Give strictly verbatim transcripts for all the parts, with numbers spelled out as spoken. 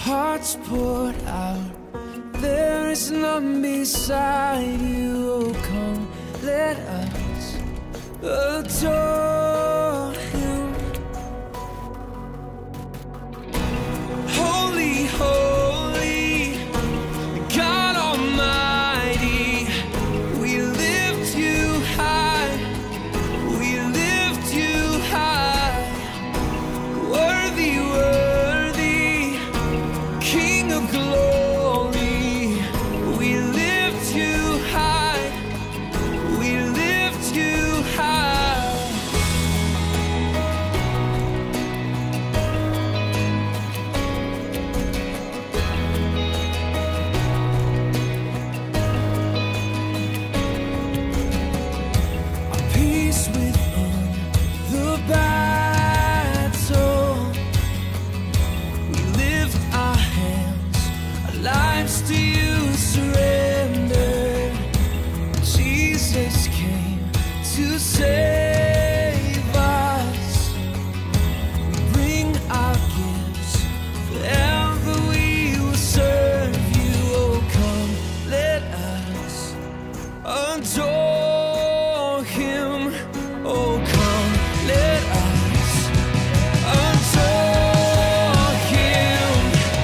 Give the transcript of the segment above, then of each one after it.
heart's poured out. There is none beside you. Oh, come, let us adore him. Holy, holy, God Almighty, we lift you high, we lift you high. Worthy, worthy, King of glory, we lift you high, we lift you high. Peace within the battle. We lift our hands, our lives to you surrender. Jesus came to save us. We bring our gifts, forever we will serve you. Oh, come, let us adore him. Oh, come, let us adore him.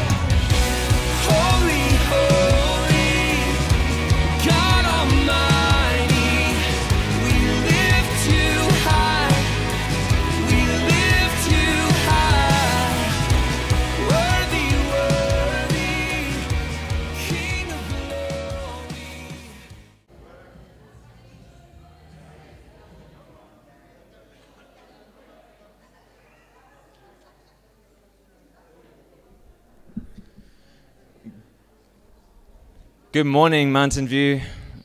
Holy, holy, God Almighty, we lift you high, we lift you high. Worthy, worthy, King of glory. Good morning, Mountain View.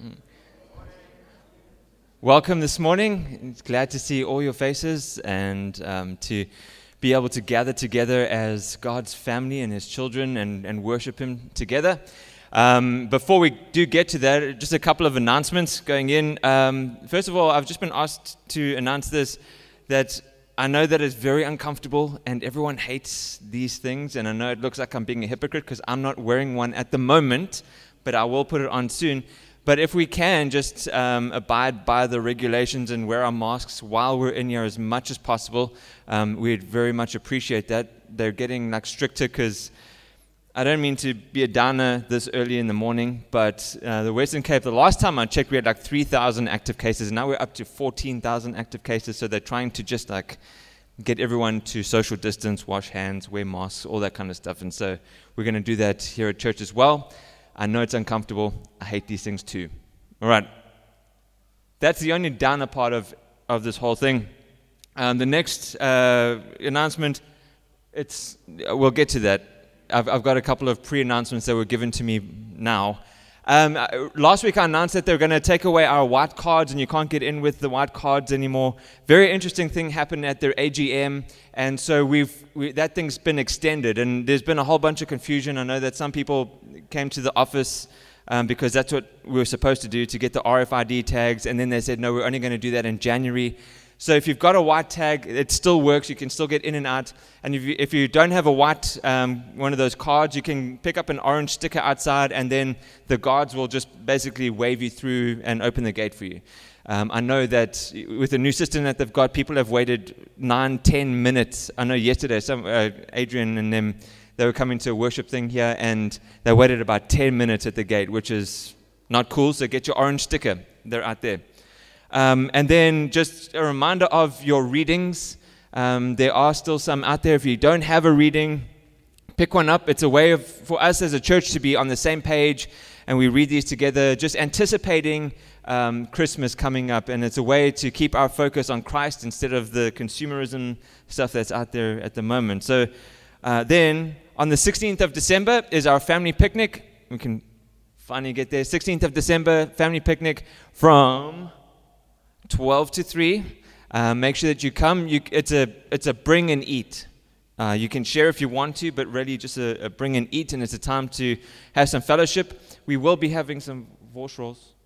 Welcome this morning. It's glad to see all your faces and um, to be able to gather together as God's family and His children and, and worship Him together. Um, before we do get to that, just a couple of announcements going in. Um, first of all, I've just been asked to announce this, that I know that it's very uncomfortable and everyone hates these things, and I know it looks like I'm being a hypocrite because I'm not wearing one at the moment, but I will put it on soon. But if we can just um, abide by the regulations and wear our masks while we're in here as much as possible, um, we'd very much appreciate that. They're getting like stricter because I don't mean to be a downer this early in the morning, but uh, the Western Cape, the last time I checked, we had like three thousand active cases. Now we're up to fourteen thousand active cases, so they're trying to just like get everyone to social distance, wash hands, wear masks, all that kind of stuff. And so we're going to do that here at church as well. I know it's uncomfortable. I hate these things too. All right. That's the only downer part of, of this whole thing. Um, the next uh, announcement, it's we'll get to that. I've, I've got a couple of pre-announcements that were given to me now. Um, last week I announced that they're going to take away our white cards and you can't get in with the white cards anymore. Very interesting thing happened at their A G M, and so we've we, that thing's been extended, and there's been a whole bunch of confusion. I know that some people came to the office um, because that's what we were supposed to do, to get the R F I D tags, and then they said, no, we're only going to do that in January. So if you've got a white tag, it still works. You can still get in and out. And if you, if you don't have a white, um, one of those cards, you can pick up an orange sticker outside, and then the guards will just basically wave you through and open the gate for you. Um, I know that with the new system that they've got, people have waited nine, ten minutes. I know yesterday, some uh, Adrian and them, they were coming to a worship thing here, and they waited about ten minutes at the gate, which is not cool. So get your orange sticker. They're out there. Um, and then just a reminder of your readings. Um, there are still some out there. If you don't have a reading, pick one up. It's a way of, for us as a church to be on the same page, and we read these together, just anticipating um, Christmas coming up. And it's a way to keep our focus on Christ instead of the consumerism stuff that's out there at the moment. So uh, then on the sixteenth of December is our family picnic. We can finally get there. sixteenth of December, family picnic from twelve to three. Uh, make sure that you come. You, it's a it's a bring and eat. Uh, you can share if you want to, but really just a, a bring and eat, and it's a time to have some fellowship. We will be having some Vors rolls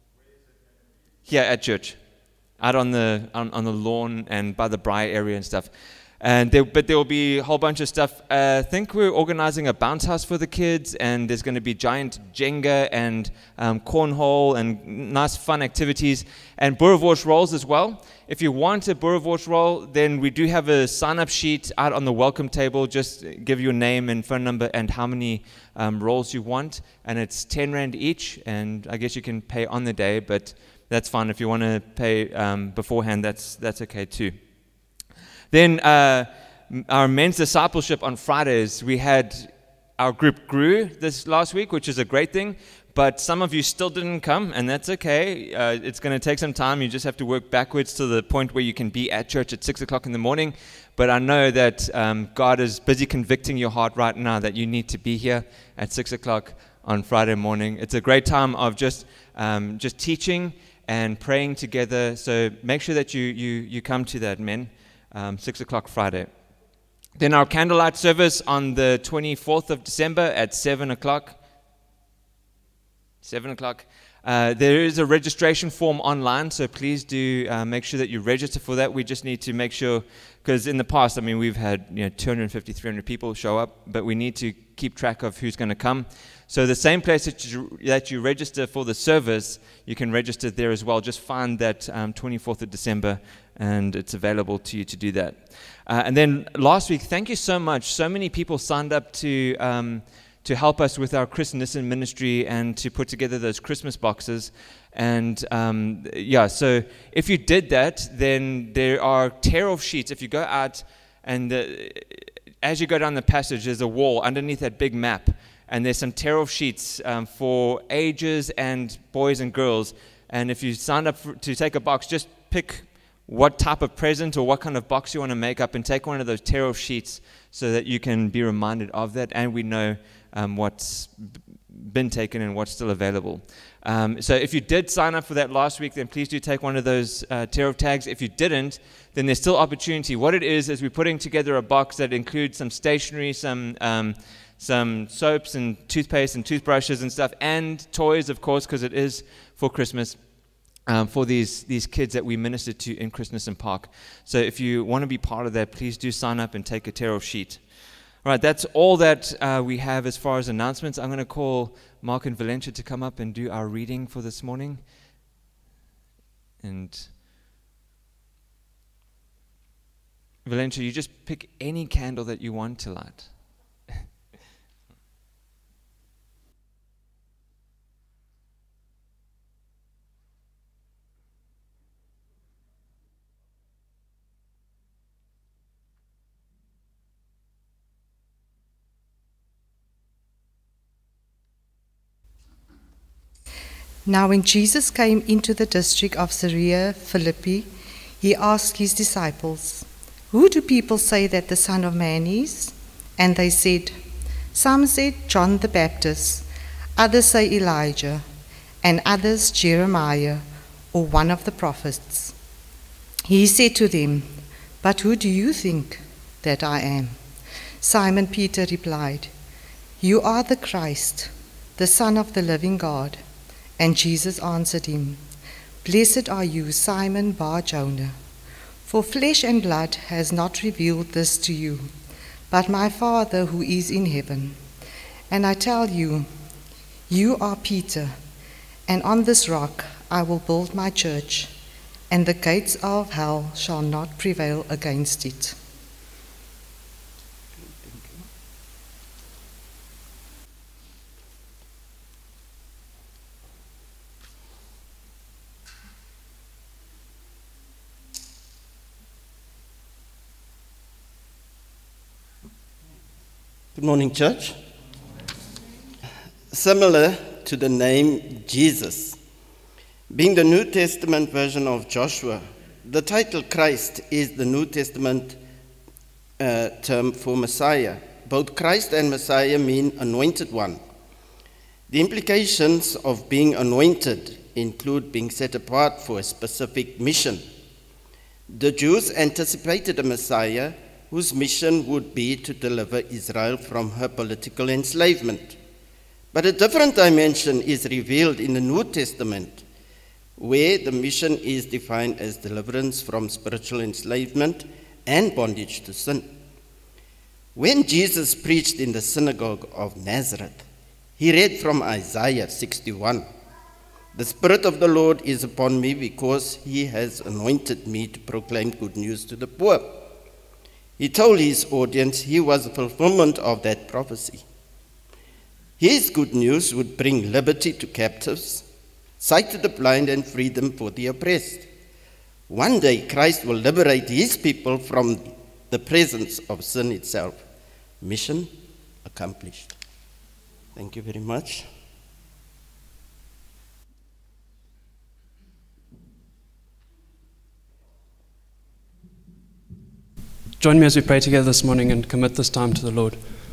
here at church, out on the on, on the lawn and by the braai area and stuff. And there, but there will be a whole bunch of stuff. Uh, I think we're organizing a bounce house for the kids, and there's going to be giant Jenga and um, cornhole and nice fun activities, and boerewors rolls as well. If you want a boerewors roll, then we do have a sign-up sheet out on the welcome table. Just give your name and phone number and how many um, rolls you want, and it's ten rand each, and I guess you can pay on the day, but that's fine. If you want to pay um, beforehand, that's that's okay too. Then uh, our men's discipleship on Fridays, we had, our group grew this last week, which is a great thing, but some of you still didn't come, and that's okay. Uh, it's going to take some time. You just have to work backwards to the point where you can be at church at six o'clock in the morning. But I know that um, God is busy convicting your heart right now that you need to be here at six o'clock on Friday morning. It's a great time of just um, just teaching and praying together. So make sure that you you you come to that, men. Um, six o'clock Friday. Then our candlelight service on the twenty-fourth of December at seven o'clock. seven o'clock. Uh, there is a registration form online, so please do uh, make sure that you register for that. We just need to make sure, because in the past, I mean, we've had you know two hundred fifty, three hundred people show up, but we need to keep track of who's going to come. So the same place that you, that you register for the service, you can register there as well. Just find that um, twenty-fourth of December, and it's available to you to do that. Uh, and then last week, thank you so much. So many people signed up to um, to help us with our Chris Nissen ministry and to put together those Christmas boxes. And um, yeah, so if you did that, then there are tear-off sheets. If you go out and the, as you go down the passage, there's a wall underneath that big map. And there's some tear-off sheets um, for ages and boys and girls. And if you sign up for, to take a box, just pick what type of present or what kind of box you want to make up and take one of those tear-off sheets so that you can be reminded of that, and we know um, what's been taken and what's still available. Um, so if you did sign up for that last week, then please do take one of those uh, tear-off tags. If you didn't, then there's still opportunity. What it is is we're putting together a box that includes some stationery, some um, some soaps and toothpaste and toothbrushes and stuff, and toys, of course, because it is for Christmas. Um, for these these kids that we minister to in Chris Nissen Park. So if you want to be part of that, please do sign up and take a tear-off sheet. All right, that's all that uh, we have as far as announcements. I'm going to call Mark and Valencia to come up and do our reading for this morning. And Valencia, you just pick any candle that you want to light. Now when Jesus came into the district of Caesarea Philippi, he asked his disciples, "Who do people say that the Son of Man is?" And they said, "Some said John the Baptist, others say Elijah, and others Jeremiah, or one of the prophets." He said to them, "But who do you think that I am?" Simon Peter replied, "You are the Christ, the Son of the living God." And Jesus answered him, "Blessed are you, Simon Bar-Jonah, for flesh and blood has not revealed this to you, but my Father who is in heaven. And I tell you, you are Peter, and on this rock I will build my church, and the gates of hell shall not prevail against it." Good morning, church. Similar to the name Jesus, being the New Testament version of Joshua, the title Christ is the New Testament uh, term for Messiah. Both Christ and Messiah mean anointed one. The implications of being anointed include being set apart for a specific mission. The Jews anticipated a Messiah whose mission would be to deliver Israel from her political enslavement. But a different dimension is revealed in the New Testament, where the mission is defined as deliverance from spiritual enslavement and bondage to sin. When Jesus preached in the synagogue of Nazareth, he read from Isaiah sixty-one. The Spirit of the Lord is upon me because he has anointed me to proclaim good news to the poor. He told his audience he was the fulfillment of that prophecy. His good news would bring liberty to captives, sight to the blind, and freedom for the oppressed. One day, Christ will liberate his people from the presence of sin itself. Mission accomplished. Thank you very much. Join me as we pray together this morning and commit this time to the Lord.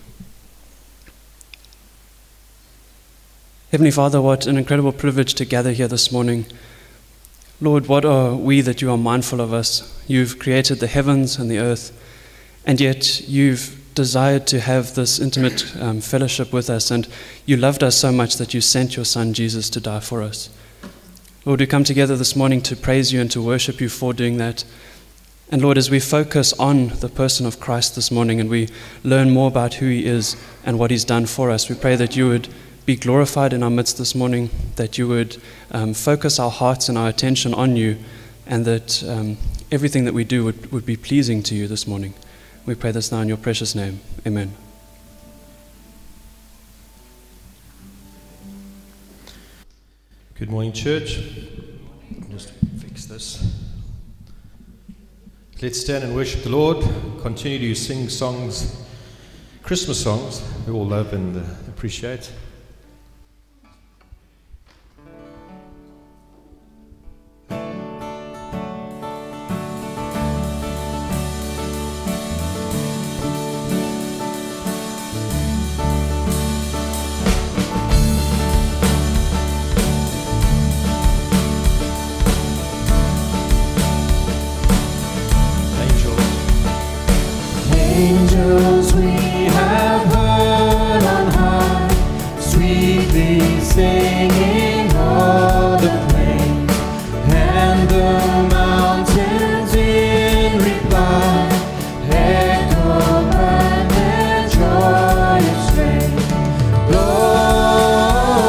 Heavenly Father, what an incredible privilege to gather here this morning. Lord, what are we that you are mindful of us? You've created the heavens and the earth, and yet you've desired to have this intimate um, fellowship with us, and you loved us so much that you sent your Son Jesus to die for us. Lord, we come together this morning to praise you and to worship you for doing that. And Lord, as we focus on the person of Christ this morning and we learn more about who he is and what he's done for us, we pray that you would be glorified in our midst this morning, that you would um, focus our hearts and our attention on you, and that um, everything that we do would, would be pleasing to you this morning. We pray this now in your precious name. Amen. Good morning, church. I'll just fix this. Let's stand and worship the Lord. Continue to sing songs, Christmas songs we all love and uh, appreciate. Angels we have heard on high, sweetly singing o'er the plain, and the mountains in reply echo back their joyous strain. Lord,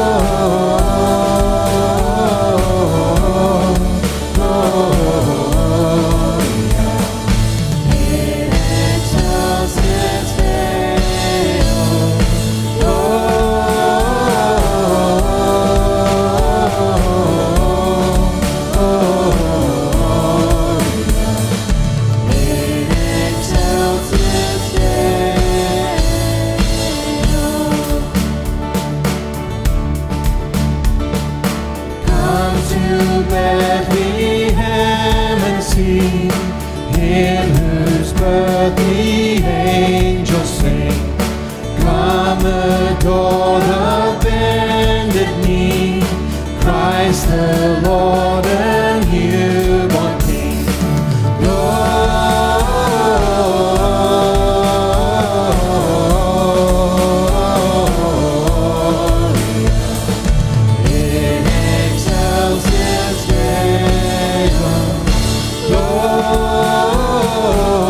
adore the bended knee, Christ the Lord and newborn King. Glory in excelsis Deo. Glory.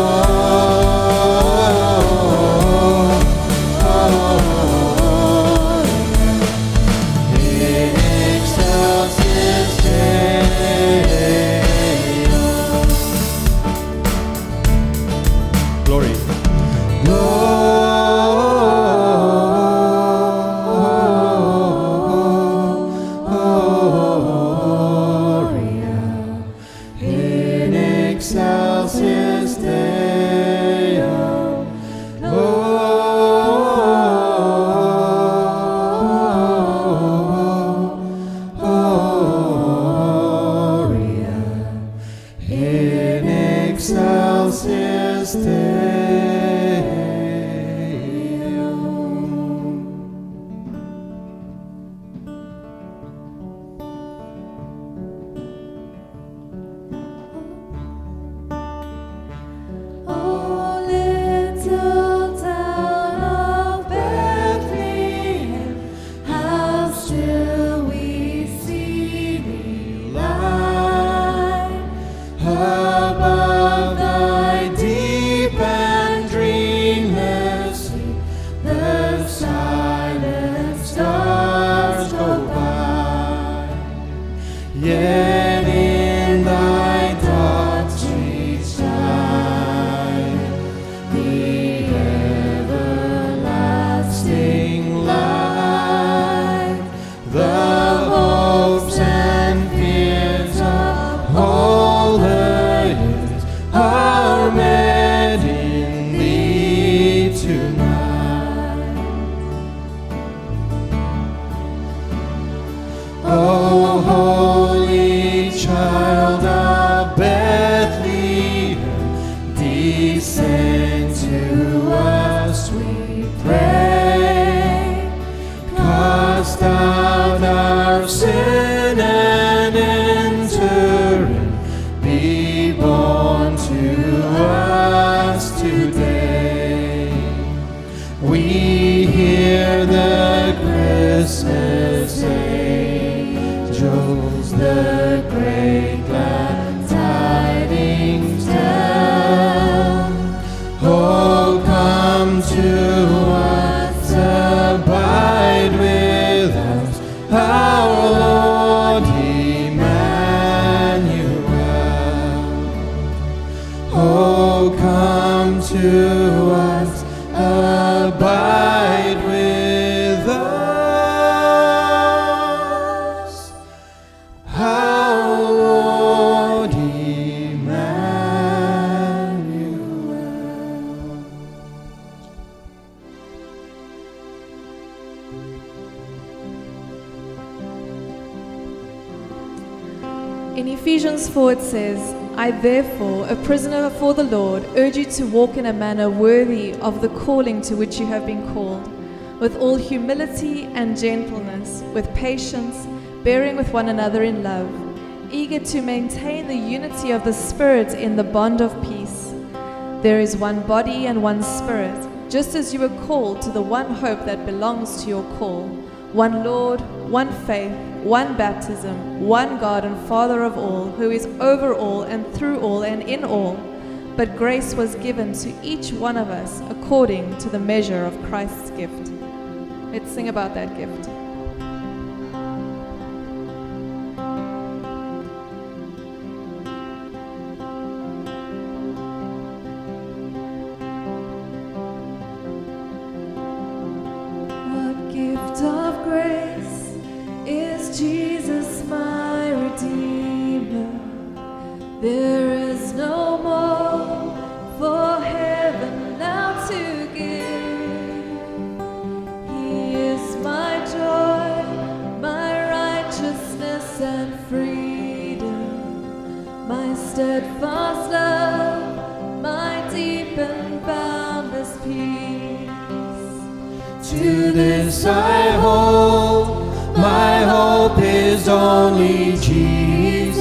cast out our sin and enter in. Be born to us today. We hear the Christmas angels, the great glad tidings tell. Oh, come to us, abide with us, our Lord Emmanuel. Oh, come to us, abide with us, our Lord Emmanuel. In Ephesians four it says, I therefore, a prisoner for the Lord, urge you to walk in a manner worthy of the calling to which you have been called, with all humility and gentleness, with patience, bearing with one another in love, eager to maintain the unity of the Spirit in the bond of peace. There is one body and one Spirit, just as you were called to the one hope that belongs to your call, one Lord, one faith, one baptism, one God and Father of all, who is over all and through all and in all. But grace was given to each one of us according to the measure of Christ's gift. Let's sing about that gift. What gift of grace is Jesus my Redeemer? There is no more for heaven now to give. He is my joy, my righteousness and freedom, my steadfast love, my deep and boundless peace. To this I hold, my hope is only Jesus,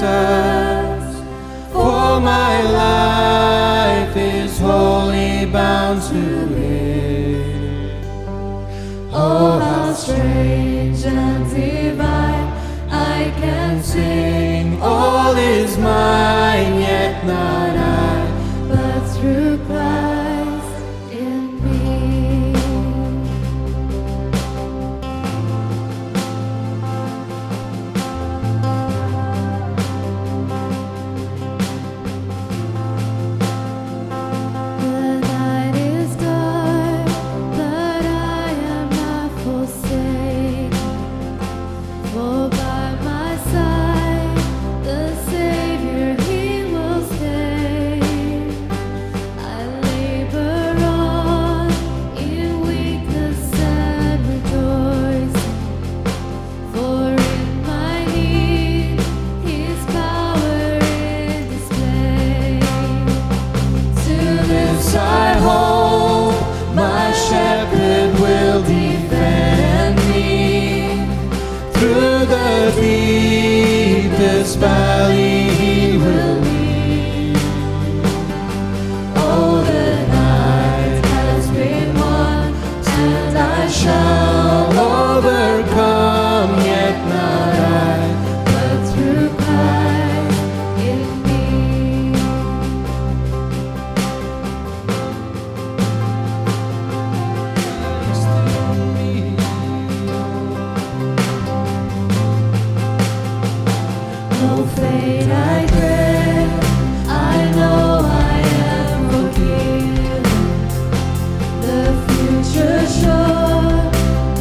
for my life is wholly bound to it. Oh, how strange and divine, I can sing, all is mine, yet not I, but through Christ in me. This valley he will lead. Oh, the night has been won, and I shall overcome, yet not I, but through Christ in me. No fate I dread, I know I am forgiven. The future sure,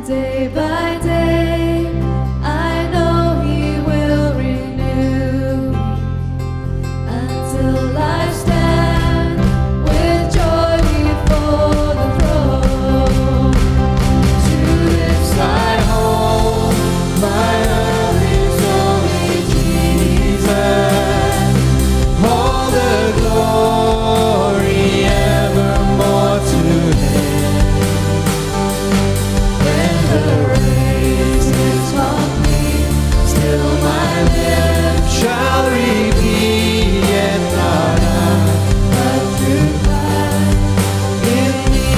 Day by day, I know He will renew me until I stand with joy before the throne. To this I hold, my hope is only Jesus. All the glory evermore to Him. When the race is complete, still my lips shall repeat, yet not I, but through Christ in me.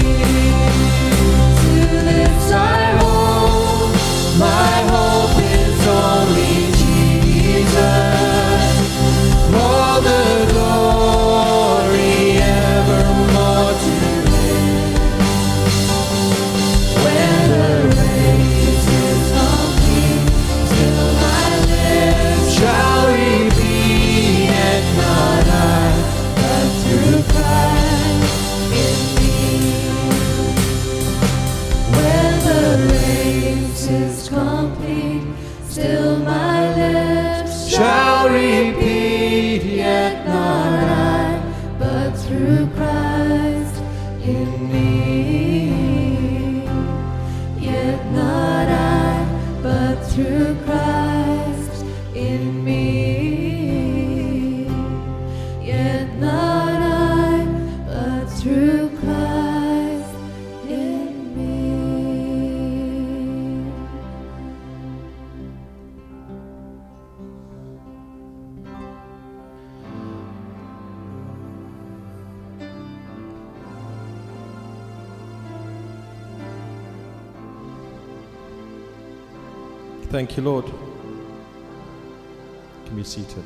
To this I hold, my hope is only Jesus. All the glory evermore to Him. When the race is complete, still my lips shall repeat, yet not I, but through Christ in me. When the race is complete, still my lips shall repeat, yet not I, but through Christ in me. Yet not I, but through Christ in me. Yet not I, but through Christ in me. Thank you, Lord. You can be seated.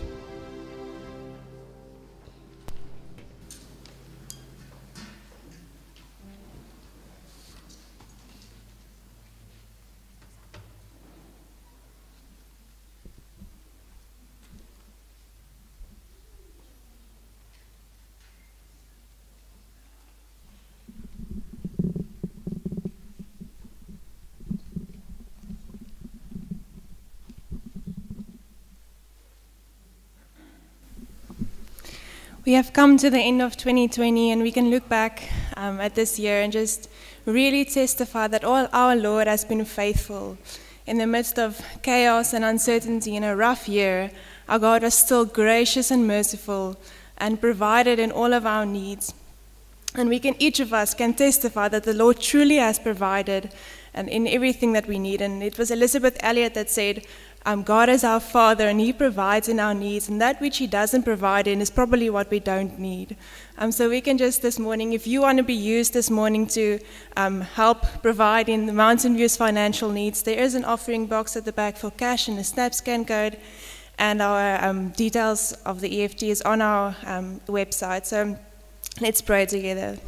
We have come to the end of twenty twenty, and we can look back um, at this year and just really testify that all our Lord has been faithful. In the midst of chaos and uncertainty in a rough year, our God was still gracious and merciful and provided in all of our needs. And we can, each of us can testify that the Lord truly has provided and in everything that we need. And it was Elizabeth Elliot that said, Um, God is our Father, and He provides in our needs, and that which He doesn't provide in is probably what we don't need. Um, so we can just this morning, if you want to be used this morning to um, help provide in the Mountain View's financial needs, there is an offering box at the back for cash and a SnapScan code, and our um, details of the E F T is on our um, website. So let's pray together.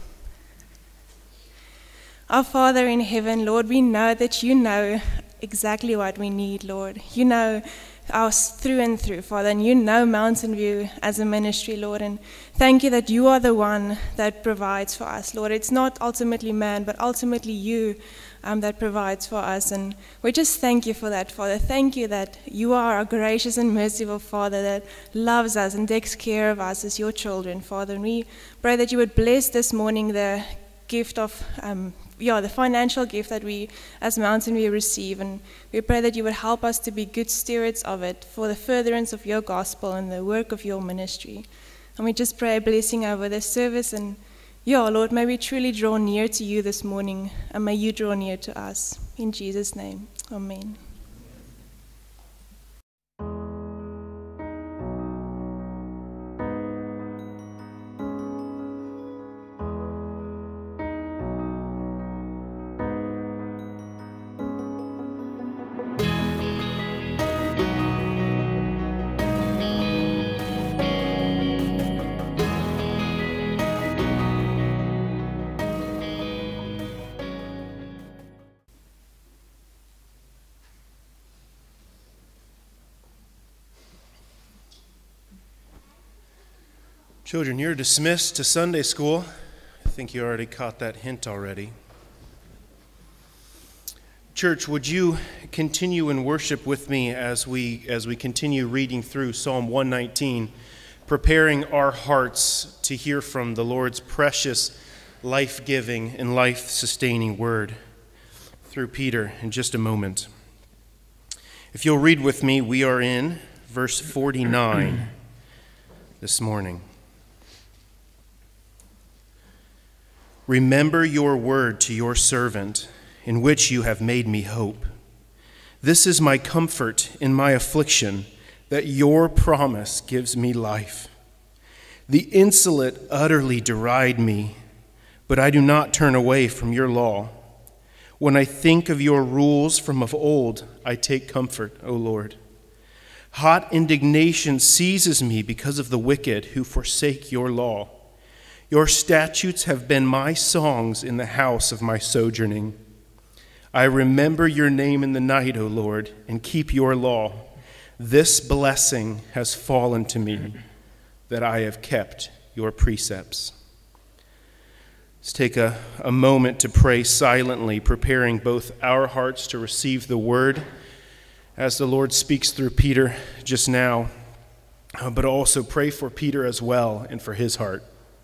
Our Father in heaven, Lord, we know that You know exactly what we need, Lord. You know us through and through, Father, and You know Mountain View as a ministry, Lord, and thank You that You are the one that provides for us, Lord. It's not ultimately man, but ultimately You um, that provides for us, and we just thank You for that, Father. Thank You that You are a gracious and merciful Father that loves us and takes care of us as Your children, Father, and we pray that You would bless this morning the gift of um, yeah, the financial gift that we as Mountain View receive, and we pray that You would help us to be good stewards of it for the furtherance of Your gospel and the work of Your ministry. And we just pray a blessing over this service, and yeah, Lord, may we truly draw near to You this morning, and may You draw near to us. In Jesus' name, amen. Children, you're dismissed to Sunday school. I think you already caught that hint already. Church, would you continue in worship with me as we as we continue reading through Psalm one nineteen, preparing our hearts to hear from the Lord's precious, life-giving and life-sustaining word through Peter in just a moment. If you'll read with me, we are in verse forty-nine this morning. Remember your word to your servant, in which you have made me hope. This is my comfort in my affliction, that your promise gives me life. The insolent utterly deride me, but I do not turn away from your law. When I think of your rules from of old, I take comfort, O Lord. Hot indignation seizes me because of the wicked who forsake your law. Your statutes have been my songs in the house of my sojourning. I remember your name in the night, O Lord, and keep your law. This blessing has fallen to me, that I have kept your precepts. Let's take a, a moment to pray silently, preparing both our hearts to receive the word as the Lord speaks through Peter just now, but also pray for Peter as well and for his heart.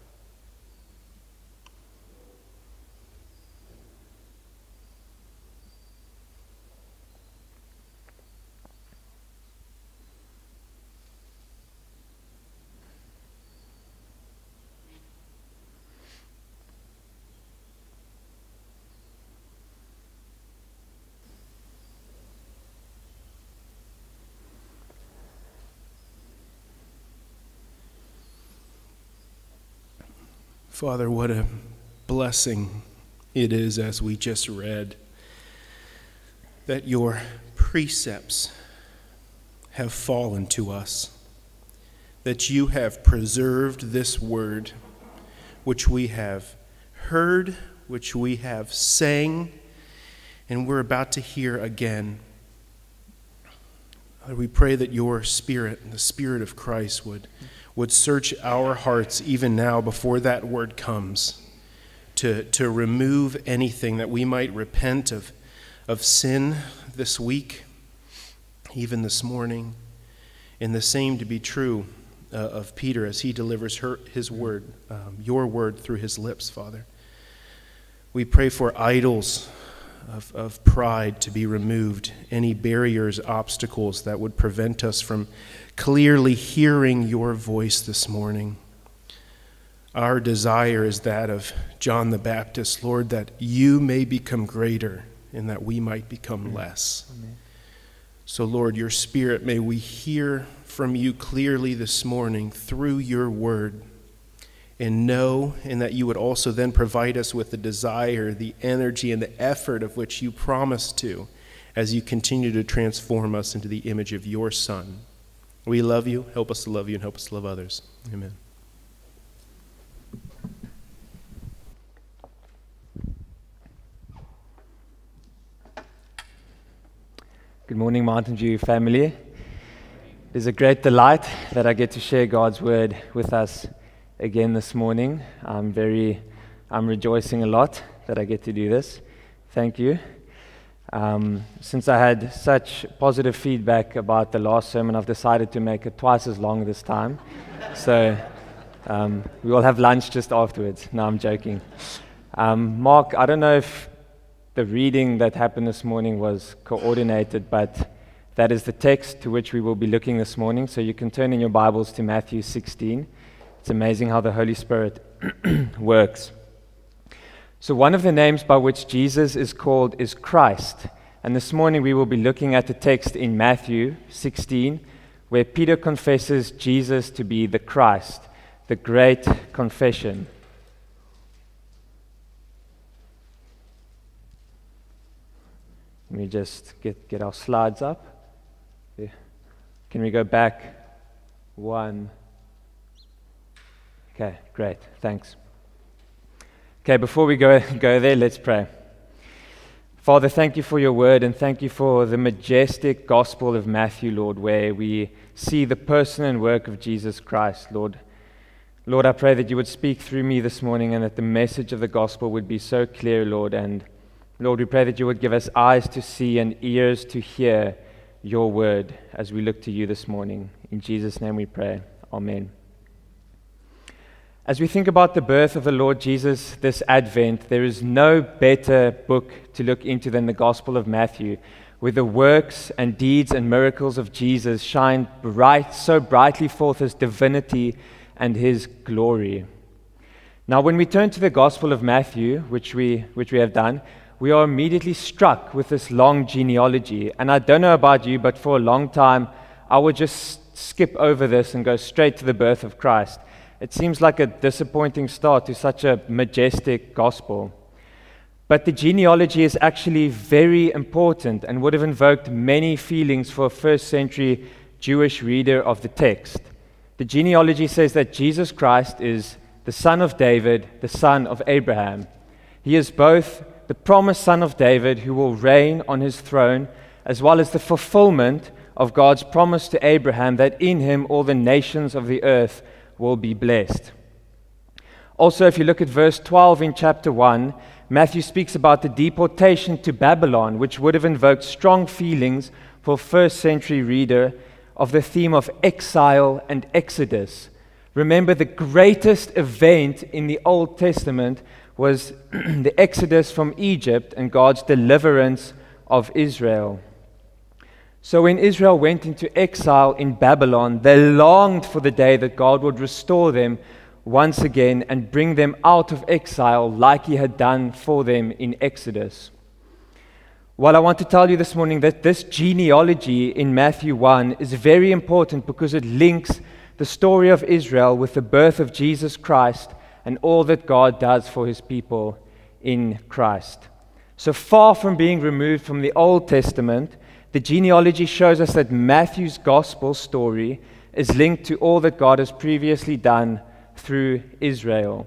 Father, what a blessing it is, as we just read, that your precepts have fallen to us, that you have preserved this word, which we have heard, which we have sang, and we're about to hear again. Father, we pray that your Spirit, the Spirit of Christ, would would search our hearts even now before that word comes, to, to remove anything that we might repent of, of sin this week, even this morning, and the same to be true uh, of Peter as he delivers her, his word, um, your word through his lips, Father. We pray for idols of, of pride to be removed, any barriers, obstacles that would prevent us from clearly hearing your voice this morning. Our desire is that of John the Baptist, Lord, that you may become greater and that we might become less. Amen. So, Lord, your Spirit, may we hear from you clearly this morning through your word, and know, and that you would also then provide us with the desire, the energy, and the effort of which you promised to, as you continue to transform us into the image of your Son. We love you. Help us to love you and help us to love others. Amen. Good morning, Mountain View family. It is a great delight that I get to share God's word with us again this morning. I'm very, I'm rejoicing a lot that I get to do this. Thank you. Um, since I had such positive feedback about the last sermon, I've decided to make it twice as long this time. So um, we will have lunch just afterwards. No, I'm joking. Um, Mark, I don't know if the reading that happened this morning was coordinated, but that is the text to which we will be looking this morning. So you can turn in your Bibles to Matthew sixteen. It's amazing how the Holy Spirit works. So one of the names by which Jesus is called is Christ. And this morning we will be looking at the text in Matthew sixteen, where Peter confesses Jesus to be the Christ, the great confession. Let me just get, get our slides up. Yeah. Can we go back one? Okay, great, thanks. Okay, before we go, go there, let's pray. Father, thank you for your word, and thank you for the majestic gospel of Matthew, Lord, where we see the person and work of Jesus Christ, Lord. Lord, I pray that you would speak through me this morning and that the message of the gospel would be so clear, Lord, and Lord, we pray that you would give us eyes to see and ears to hear your word as we look to you this morning. In Jesus' name we pray. Amen. As we think about the birth of the Lord Jesus this Advent, there is no better book to look into than the Gospel of Matthew, where the works and deeds and miracles of Jesus shine bright, so brightly forth his divinity and his glory. Now, when we turn to the Gospel of Matthew, which we, which we have done, we are immediately struck with this long genealogy. And I don't know about you, but for a long time, I would just skip over this and go straight to the birth of Christ. It seems like a disappointing start to such a majestic gospel. But the genealogy is actually very important and would have invoked many feelings for a first century Jewish reader of the text. The genealogy says that Jesus Christ is the son of David, the son of Abraham. He is both the promised son of David who will reign on his throne, as well as the fulfillment of God's promise to Abraham that in him all the nations of the earth will be blessed. Also, if you look at verse twelve in chapter one, Matthew speaks about the deportation to Babylon, which would have invoked strong feelings for a first century reader of the theme of exile and exodus. Remember, the greatest event in the Old Testament was the exodus from Egypt and God's deliverance of Israel. So when Israel went into exile in Babylon, they longed for the day that God would restore them once again and bring them out of exile like he had done for them in Exodus. Well, I want to tell you this morning that this genealogy in Matthew one is very important because it links the story of Israel with the birth of Jesus Christ and all that God does for his people in Christ. So far from being removed from the Old Testament, the genealogy shows us that Matthew's gospel story is linked to all that God has previously done through Israel.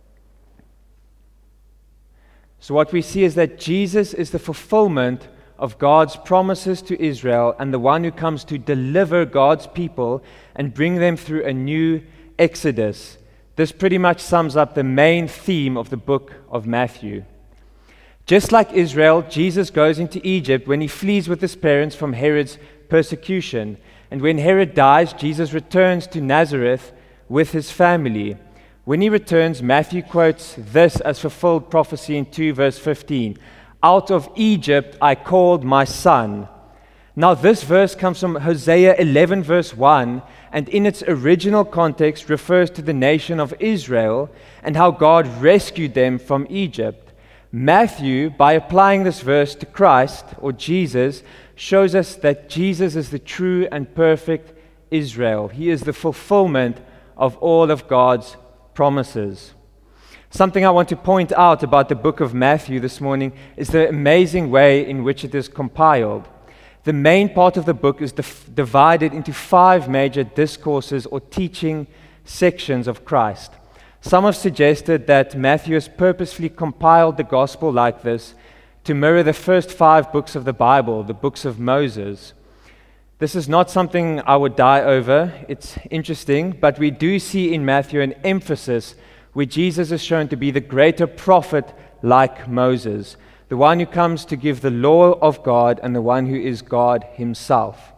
So what we see is that Jesus is the fulfillment of God's promises to Israel and the one who comes to deliver God's people and bring them through a new exodus. This pretty much sums up the main theme of the book of Matthew. Just like Israel, Jesus goes into Egypt when he flees with his parents from Herod's persecution. And when Herod dies, Jesus returns to Nazareth with his family. When he returns, Matthew quotes this as fulfilled prophecy in two verse fifteen. Out of Egypt I called my son. Now this verse comes from Hosea eleven verse one, and in its original context refers to the nation of Israel and how God rescued them from Egypt. Matthew, by applying this verse to Christ, or Jesus, shows us that Jesus is the true and perfect Israel. He is the fulfillment of all of God's promises. Something I want to point out about the book of Matthew this morning is the amazing way in which it is compiled. The main part of the book is dif- divided into five major discourses or teaching sections of Christ. Some have suggested that Matthew has purposefully compiled the gospel like this to mirror the first five books of the Bible, the books of Moses. This is not something I would die over. It's interesting, but we do see in Matthew an emphasis where Jesus is shown to be the greater prophet like Moses, the one who comes to give the law of God and the one who is God himself.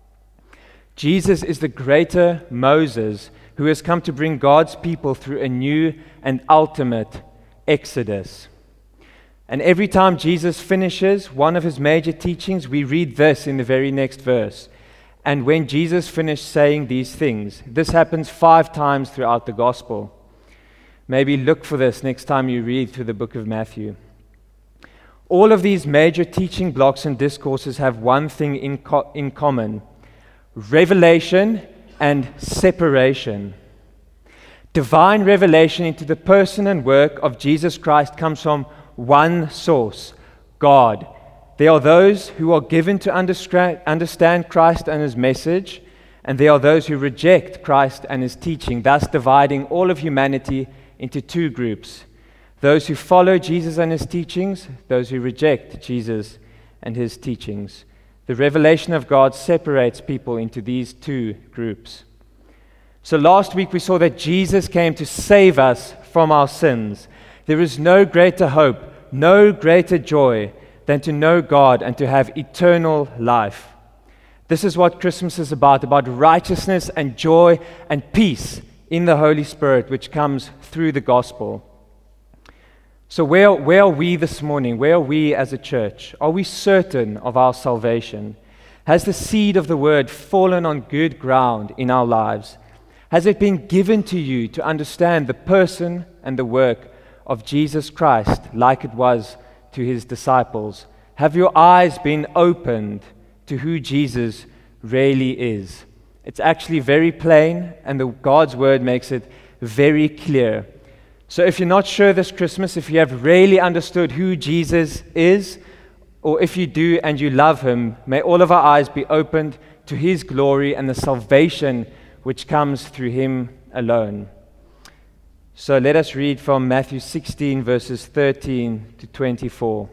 Jesus is the greater Moses who has come to bring God's people through a new and ultimate exodus. And every time Jesus finishes one of his major teachings, we read this in the very next verse. And when Jesus finished saying these things, this happens five times throughout the gospel. Maybe look for this next time you read through the book of Matthew. All of these major teaching blocks and discourses have one thing in, co- in common: revelation and separation. Divine revelation into the person and work of Jesus Christ comes from one source, God. There are those who are given to understand Christ and his message, and there are those who reject Christ and his teaching, thus dividing all of humanity into two groups: those who follow Jesus and his teachings, those who reject Jesus and his teachings. The revelation of God separates people into these two groups. So last week we saw that Jesus came to save us from our sins. There is no greater hope, no greater joy than to know God and to have eternal life. This is what Christmas is about, about righteousness and joy and peace in the Holy Spirit, which comes through the gospel. So where, where are we this morning? Where are we as a church? Are we certain of our salvation? Has the seed of the word fallen on good ground in our lives? Has it been given to you to understand the person and the work of Jesus Christ like it was to his disciples? Have your eyes been opened to who Jesus really is? It's actually very plain, and the God's word makes it very clear. So if you're not sure this Christmas, if you have really understood who Jesus is, or if you do and you love him, may all of our eyes be opened to his glory and the salvation which comes through him alone. So let us read from Matthew sixteen, verses thirteen to twenty-four.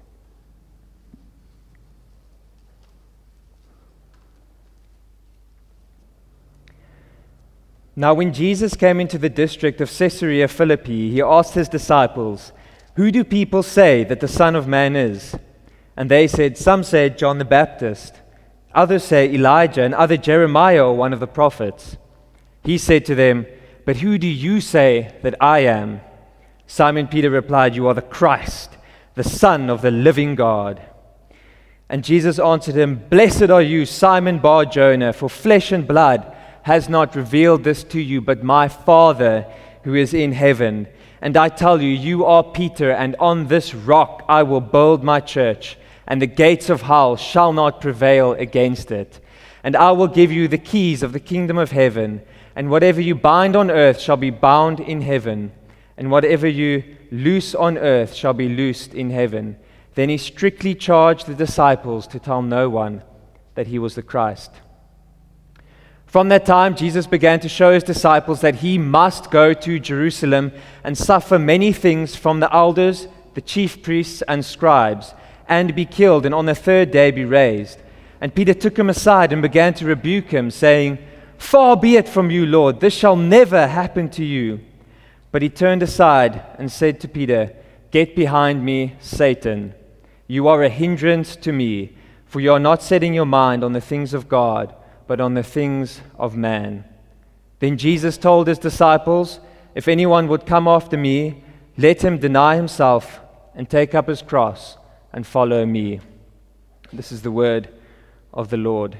Now when Jesus came into the district of Caesarea Philippi, he asked his disciples, "Who do people say that the Son of Man is?" And they said, "Some say John the Baptist, others say Elijah, and other Jeremiah or one of the prophets." He said to them, "But who do you say that I am?" Simon Peter replied, "You are the Christ, the Son of the living God." And Jesus answered him, "Blessed are you, Simon Bar-Jonah, for flesh and blood has not revealed this to you, but my Father who is in heaven. And I tell you, you are Peter, and on this rock I will build my church, and the gates of hell shall not prevail against it. And I will give you the keys of the kingdom of heaven, and whatever you bind on earth shall be bound in heaven, and whatever you loose on earth shall be loosed in heaven." Then he strictly charged the disciples to tell no one that he was the Christ. From that time, Jesus began to show his disciples that he must go to Jerusalem and suffer many things from the elders, the chief priests, and scribes, and be killed, and on the third day be raised. And Peter took him aside and began to rebuke him, saying, "Far be it from you, Lord, this shall never happen to you." But he turned aside and said to Peter, "Get behind me, Satan. You are a hindrance to me, for you are not setting your mind on the things of God, but on the things of man." Then Jesus told his disciples, "If anyone would come after me, let him deny himself and take up his cross and follow me." This is the word of the Lord.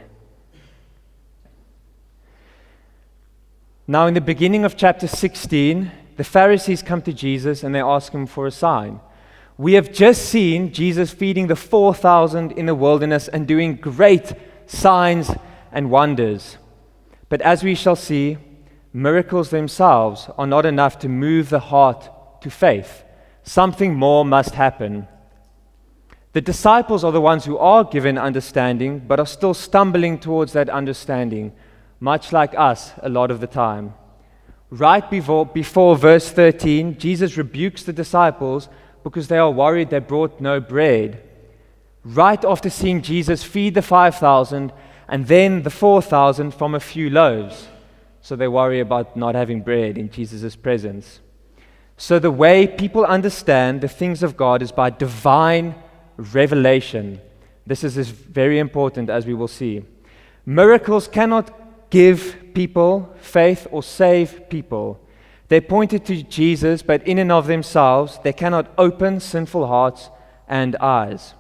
Now in the beginning of chapter sixteen, the Pharisees come to Jesus and they ask him for a sign. We have just seen Jesus feeding the four thousand in the wilderness and doing great signs and wonders. But as we shall see, miracles themselves are not enough to move the heart to faith. Something more must happen. The disciples are the ones who are given understanding, but are still stumbling towards that understanding, much like us a lot of the time. Right before, before verse thirteen, Jesus rebukes the disciples because they are worried they brought no bread. Right after seeing Jesus feed the five thousand, and then the four thousand from a few loaves. So they worry about not having bread in Jesus' presence. So the way people understand the things of God is by divine revelation. This is very important, as we will see. Miracles cannot give people faith or save people. They pointed to Jesus, but in and of themselves, they cannot open sinful hearts and eyes.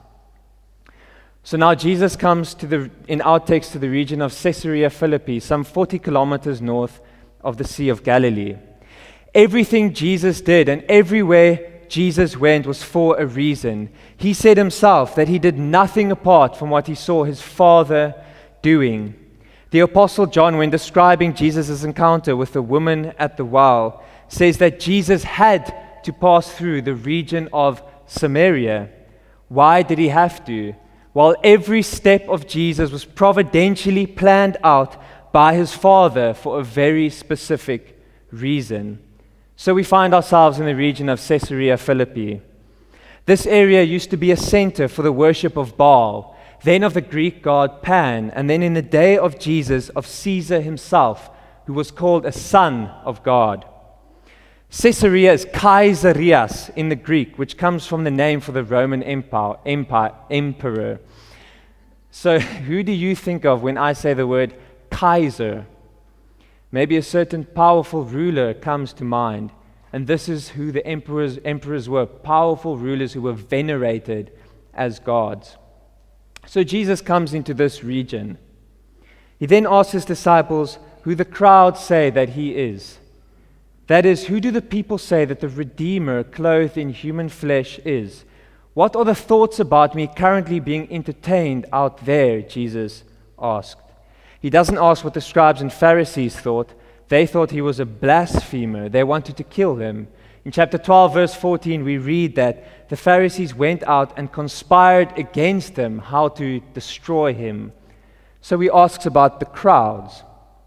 So now Jesus comes to the, in our text, to the region of Caesarea Philippi, some forty kilometers north of the Sea of Galilee. Everything Jesus did and everywhere Jesus went was for a reason. He said himself that he did nothing apart from what he saw his Father doing. The Apostle John, when describing Jesus' encounter with the woman at the well, says that Jesus had to pass through the region of Samaria. Why did he have to? While every step of Jesus was providentially planned out by his Father for a very specific reason. So we find ourselves in the region of Caesarea Philippi. This area used to be a center for the worship of Baal, then of the Greek god Pan, and then in the day of Jesus, of Caesar himself, who was called a son of God. Caesarea is Kaisarias in the Greek, which comes from the name for the Roman empire, empire, emperor. So who do you think of when I say the word Kaiser? Maybe a certain powerful ruler comes to mind. And this is who the emperors, emperors were, powerful rulers who were venerated as gods. So Jesus comes into this region. He then asks his disciples who the crowds say that he is. That is, who do the people say that the Redeemer clothed in human flesh is? What are the thoughts about me currently being entertained out there, Jesus asked. He doesn't ask what the scribes and Pharisees thought. They thought he was a blasphemer. They wanted to kill him. In chapter twelve, verse fourteen, we read that the Pharisees went out and conspired against him, how to destroy him. So he asks about the crowds.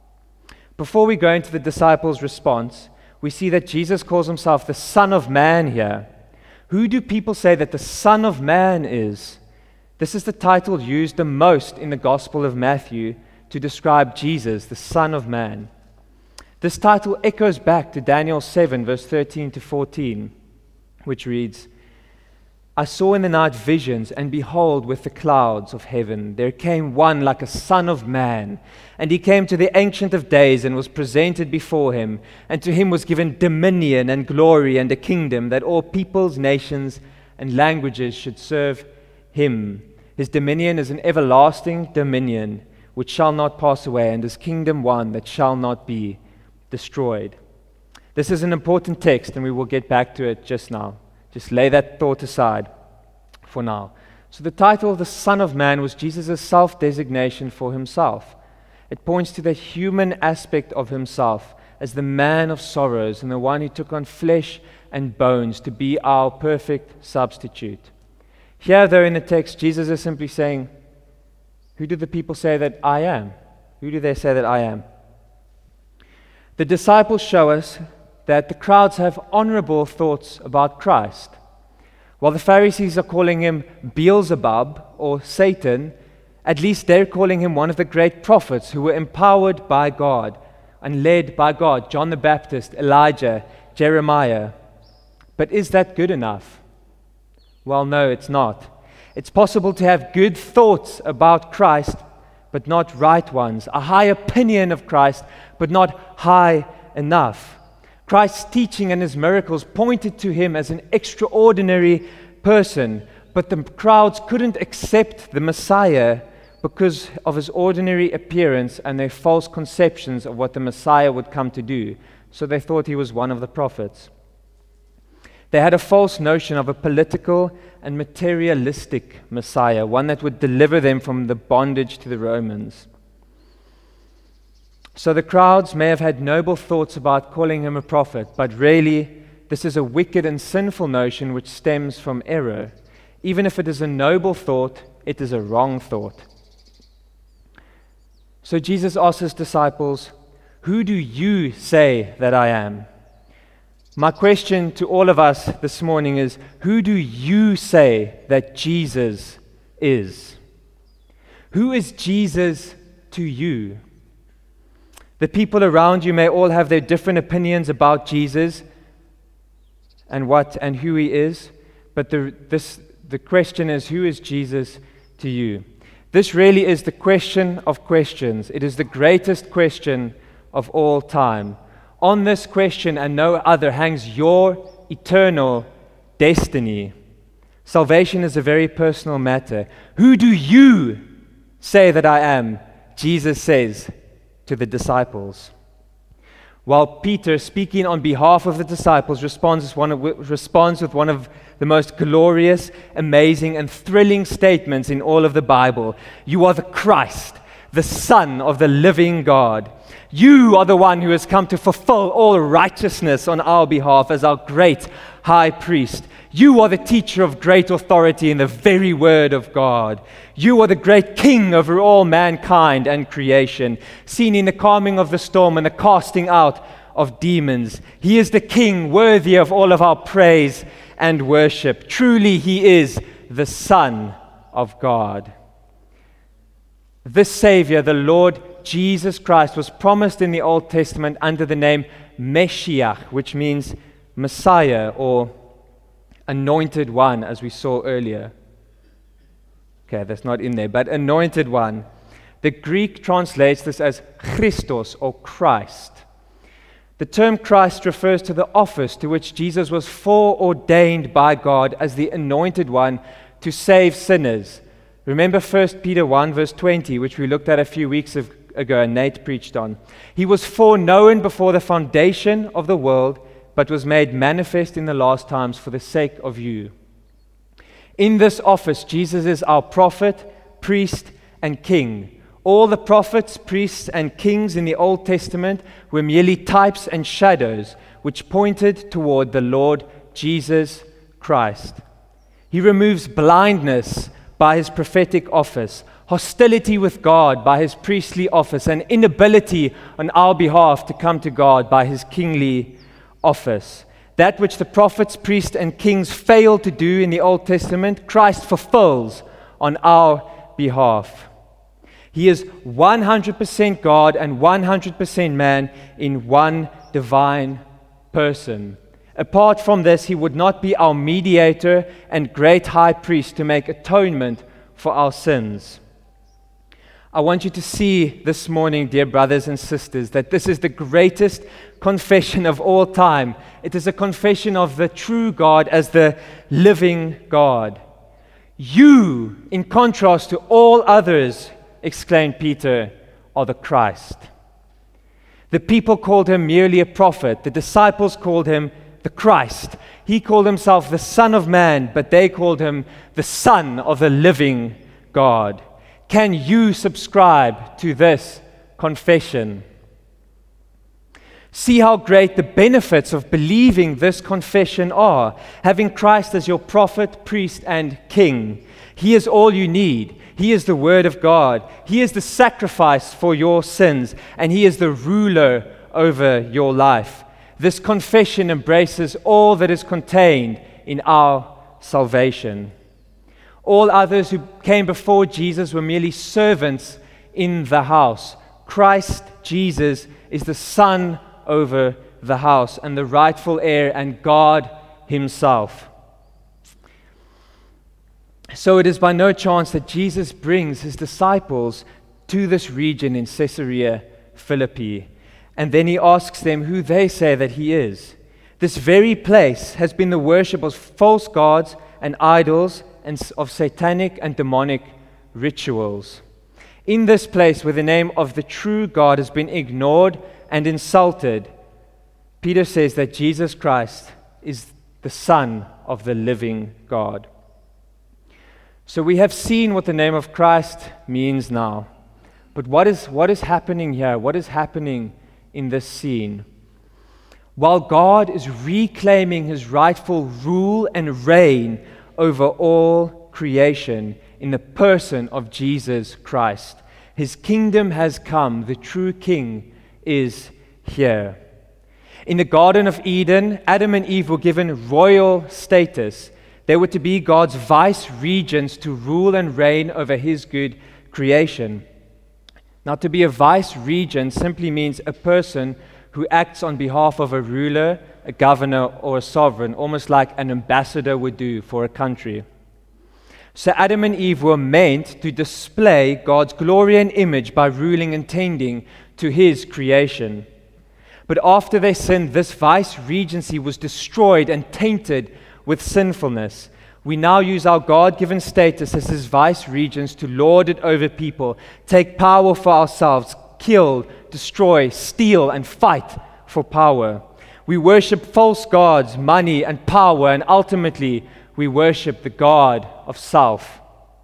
Before we go into the disciples' response, we see that Jesus calls himself the Son of Man here. Who do people say that the Son of Man is? This is the title used the most in the Gospel of Matthew to describe Jesus, the Son of Man. This title echoes back to Daniel seven, verse thirteen to fourteen, which reads, I saw in the night visions, and behold, with the clouds of heaven there came one like a son of man. And he came to the Ancient of Days and was presented before him. And to him was given dominion and glory and a kingdom, that all peoples, nations, and languages should serve him. His dominion is an everlasting dominion, which shall not pass away, and his kingdom one that shall not be destroyed. This is an important text, and we will get back to it just now. Just lay that thought aside for now. So the title of the Son of Man was Jesus' self-designation for himself. It points to the human aspect of himself as the man of sorrows and the one who took on flesh and bones to be our perfect substitute. Here, though, in the text, Jesus is simply saying, who do the people say that I am? Who do they say that I am? The disciples show us that the crowds have honorable thoughts about Christ. While the Pharisees are calling him Beelzebub or Satan, at least they're calling him one of the great prophets who were empowered by God and led by God, John the Baptist, Elijah, Jeremiah. But is that good enough? Well, no, it's not. It's possible to have good thoughts about Christ, but not right ones. A high opinion of Christ, but not high enough. Christ's teaching and his miracles pointed to him as an extraordinary person, but the crowds couldn't accept the Messiah because of his ordinary appearance and their false conceptions of what the Messiah would come to do. So they thought he was one of the prophets. They had a false notion of a political and materialistic Messiah, one that would deliver them from the bondage to the Romans. So the crowds may have had noble thoughts about calling him a prophet, but really, this is a wicked and sinful notion which stems from error. Even if it is a noble thought, it is a wrong thought. So Jesus asks his disciples, who do you say that I am? My question to all of us this morning is, who do you say that Jesus is? Who is Jesus to you? The people around you may all have their different opinions about Jesus and what and who he is, but the, this, the question is, who is Jesus to you? This really is the question of questions. It is the greatest question of all time. On this question and no other hangs your eternal destiny. Salvation is a very personal matter. Who do you say that I am? Jesus says to the disciples. While Peter, speaking on behalf of the disciples, responds, one of, responds with one of the most glorious, amazing, and thrilling statements in all of the Bible. You are the Christ, the Son of the living God. You are the one who has come to fulfill all righteousness on our behalf as our great high priest. You are the teacher of great authority in the very word of God. You are the great king over all mankind and creation, seen in the calming of the storm and the casting out of demons. He is the king worthy of all of our praise and worship. Truly, he is the Son of God. This Savior, the Lord Jesus Christ, was promised in the Old Testament under the name Meshiach, which means Messiah or anointed one, as we saw earlier. Okay, that's not in there, but anointed one. The Greek translates this as Christos or Christ. The term Christ refers to the office to which Jesus was foreordained by God as the anointed one to save sinners. Remember First Peter one verse twenty, which we looked at a few weeks ago and Nate preached on. He was foreknown before the foundation of the world, but was made manifest in the last times for the sake of you. In this office, Jesus is our prophet, priest, and king. All the prophets, priests, and kings in the Old Testament were merely types and shadows which pointed toward the Lord Jesus Christ. He removes blindness by his prophetic office, hostility with God by his priestly office, and inability on our behalf to come to God by his kingly office. That which the prophets, priests, and kings failed to do in the Old Testament, Christ fulfills on our behalf. He is one hundred percent God and one hundred percent man in one divine person. Apart from this, he would not be our mediator and great high priest to make atonement for our sins. I want you to see this morning, dear brothers and sisters, that this is the greatest confession of all time. It is a confession of the true God as the living God. You, in contrast to all others, exclaimed Peter, are the Christ. The people called him merely a prophet. The disciples called him the Christ. He called himself the Son of Man, but they called him the Son of the living God. Can you subscribe to this confession? See how great the benefits of believing this confession are. Having Christ as your prophet, priest, and king. He is all you need. He is the Word of God. He is the sacrifice for your sins, and He is the ruler over your life. This confession embraces all that is contained in our salvation. All others who came before Jesus were merely servants in the house. Christ Jesus is the Son over the house and the rightful heir, and God Himself. So it is by no chance that Jesus brings His disciples to this region in Caesarea Philippi, and then He asks them who they say that He is. This very place has been the worship of false gods and idols and of satanic and demonic rituals. In this place where the name of the true God has been ignored and insulted, Peter says that Jesus Christ is the Son of the living God. So we have seen what the name of Christ means now. But what is, what is happening here? What is happening in this scene? While God is reclaiming His rightful rule and reign over all creation in the person of Jesus Christ, His kingdom has come. The true King is here. In the Garden of Eden, Adam and Eve were given royal status. They were to be God's vice-regents to rule and reign over His good creation. Now, to be a vice-regent simply means a person who acts on behalf of a ruler, a governor, or a sovereign, almost like an ambassador would do for a country. So Adam and Eve were meant to display God's glory and image by ruling and tending to His creation. But after they sinned, this vice-regency was destroyed and tainted with sinfulness. We now use our God-given status as His vice-regents to lord it over people, take power for ourselves, kill, destroy, steal, and fight for power. We worship false gods, money, and power, and ultimately, we worship the God of self.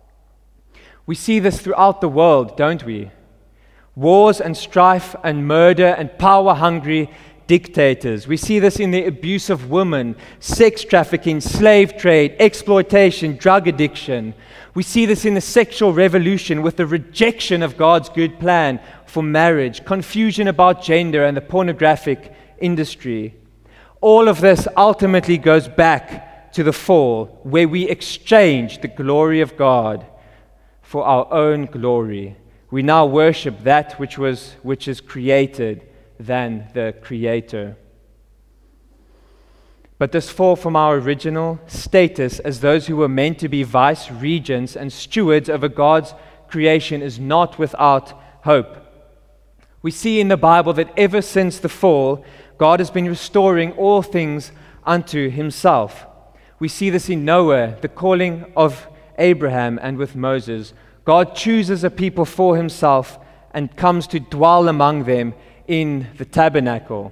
We see this throughout the world, don't we? Wars and strife and murder and power-hungry dictators. We see this in the abuse of women, sex trafficking, slave trade, exploitation, drug addiction. We see this in the sexual revolution with the rejection of God's good plan for marriage, confusion about gender, and the pornographic industry. All of this ultimately goes back to the fall, where we exchange the glory of God for our own glory. We now worship that which was which is created than the Creator. But this fall from our original status as those who were meant to be vice regents and stewards over God's creation is not without hope. We see in the Bible that ever since the fall, God has been restoring all things unto himself. We see this in Noah, the calling of Abraham, and with Moses. God chooses a people for himself and comes to dwell among them in the tabernacle.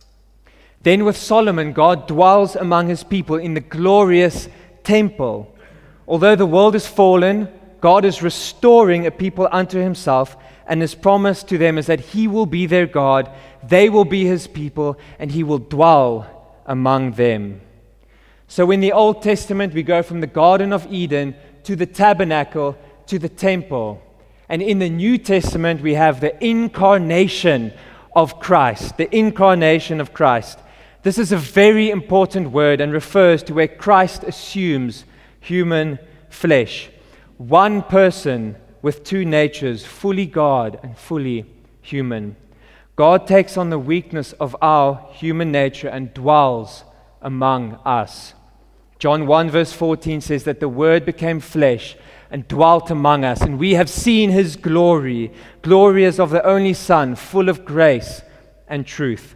Then with Solomon, God dwells among his people in the glorious temple. Although the world is fallen, God is restoring a people unto himself, and his promise to them is that he will be their God, they will be his people, and he will dwell among them. So in the Old Testament, we go from the Garden of Eden to the tabernacle to the temple. And in the New Testament, we have the incarnation of Christ, the incarnation of Christ. This is a very important word and refers to where Christ assumes human flesh. One person with two natures, fully God and fully human. God takes on the weakness of our human nature and dwells among us. John one verse fourteen says that the Word became flesh and dwelt among us, and we have seen his glory, glory as of the only Son, full of grace and truth.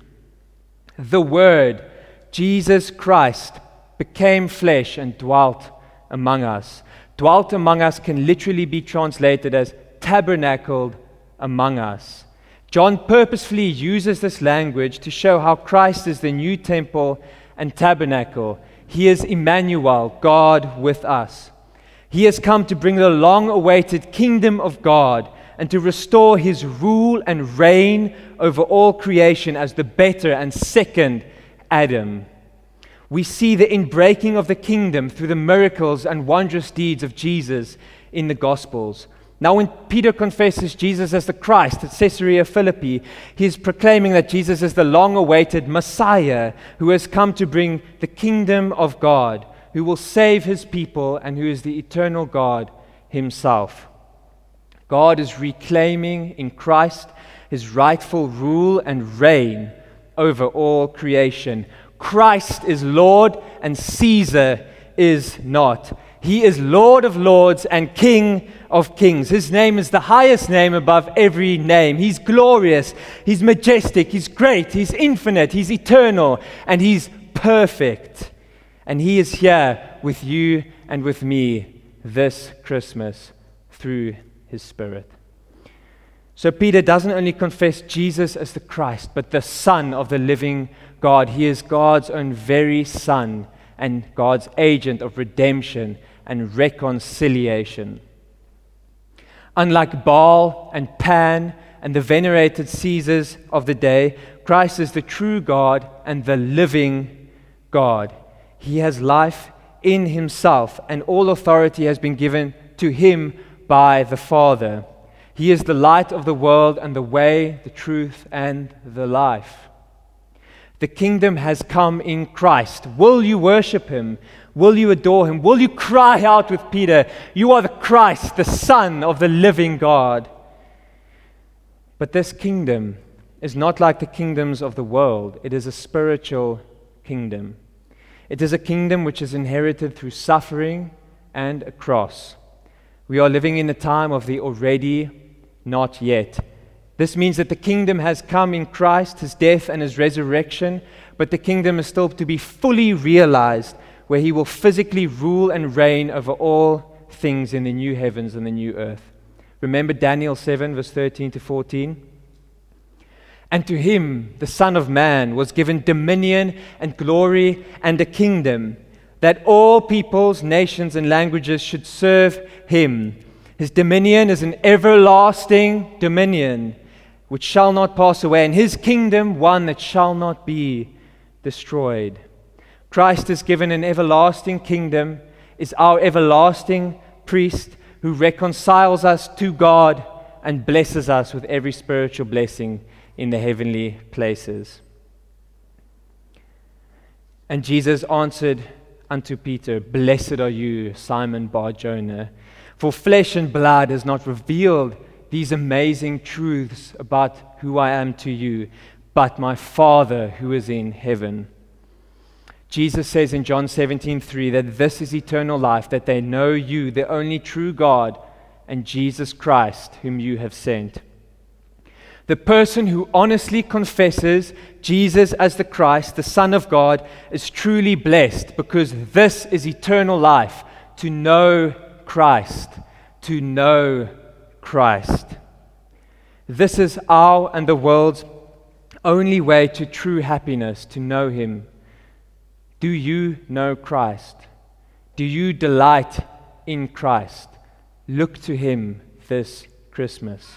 The Word, Jesus Christ, became flesh and dwelt among us. Dwelt among us can literally be translated as tabernacled among us. John purposefully uses this language to show how Christ is the new temple and tabernacle. He is Emmanuel, God with us. He has come to bring the long-awaited kingdom of God and to restore his rule and reign over all creation as the better and second Adam. We see the inbreaking of the kingdom through the miracles and wondrous deeds of Jesus in the Gospels. Now, when Peter confesses Jesus as the Christ at Caesarea Philippi, he is proclaiming that Jesus is the long-awaited Messiah who has come to bring the kingdom of God, who will save his people and who is the eternal God himself. God is reclaiming in Christ his rightful rule and reign over all creation. Christ is Lord and Caesar is not. He is Lord of lords and King of kings. His name is the highest name above every name. He's glorious, he's majestic, he's great, he's infinite, he's eternal, and he's perfect. And he is here with you and with me this Christmas through his Spirit. So Peter doesn't only confess Jesus as the Christ, but the Son of the living God. He is God's own very Son and God's agent of redemption and reconciliation. Unlike Baal and Pan and the venerated Caesars of the day, Christ is the true God and the living God. He has life in himself, and all authority has been given to him by the Father. He is the light of the world and the way, the truth, and the life. The kingdom has come in Christ. Will you worship him? Will you adore him? Will you cry out with Peter, "You are the Christ, the Son of the living God"? But this kingdom is not like the kingdoms of the world. It is a spiritual kingdom. It is a kingdom which is inherited through suffering and a cross. We are living in a time of the already, not yet. This means that the kingdom has come in Christ, his death and his resurrection, but the kingdom is still to be fully realized, where he will physically rule and reign over all things in the new heavens and the new earth. Remember Daniel seven, verse thirteen to fourteen? And to him, the Son of Man, was given dominion and glory and a kingdom, that all peoples, nations, and languages should serve him. His dominion is an everlasting dominion, which shall not pass away, and his kingdom one that shall not be destroyed. Christ is given an everlasting kingdom, is our everlasting priest who reconciles us to God and blesses us with every spiritual blessing in the heavenly places. And Jesus answered unto Peter, "Blessed are you, Simon Bar-Jonah, for flesh and blood has not revealed these amazing truths about who I am to you, but my Father who is in heaven." Jesus says in John seventeen three that this is eternal life, that they know you, the only true God, and Jesus Christ, whom you have sent. The person who honestly confesses Jesus as the Christ, the Son of God, is truly blessed, because this is eternal life, to know Christ, to know Christ. This is our and the world's only way to true happiness, to know Him. Do you know Christ? Do you delight in Christ? Look to Him this Christmas.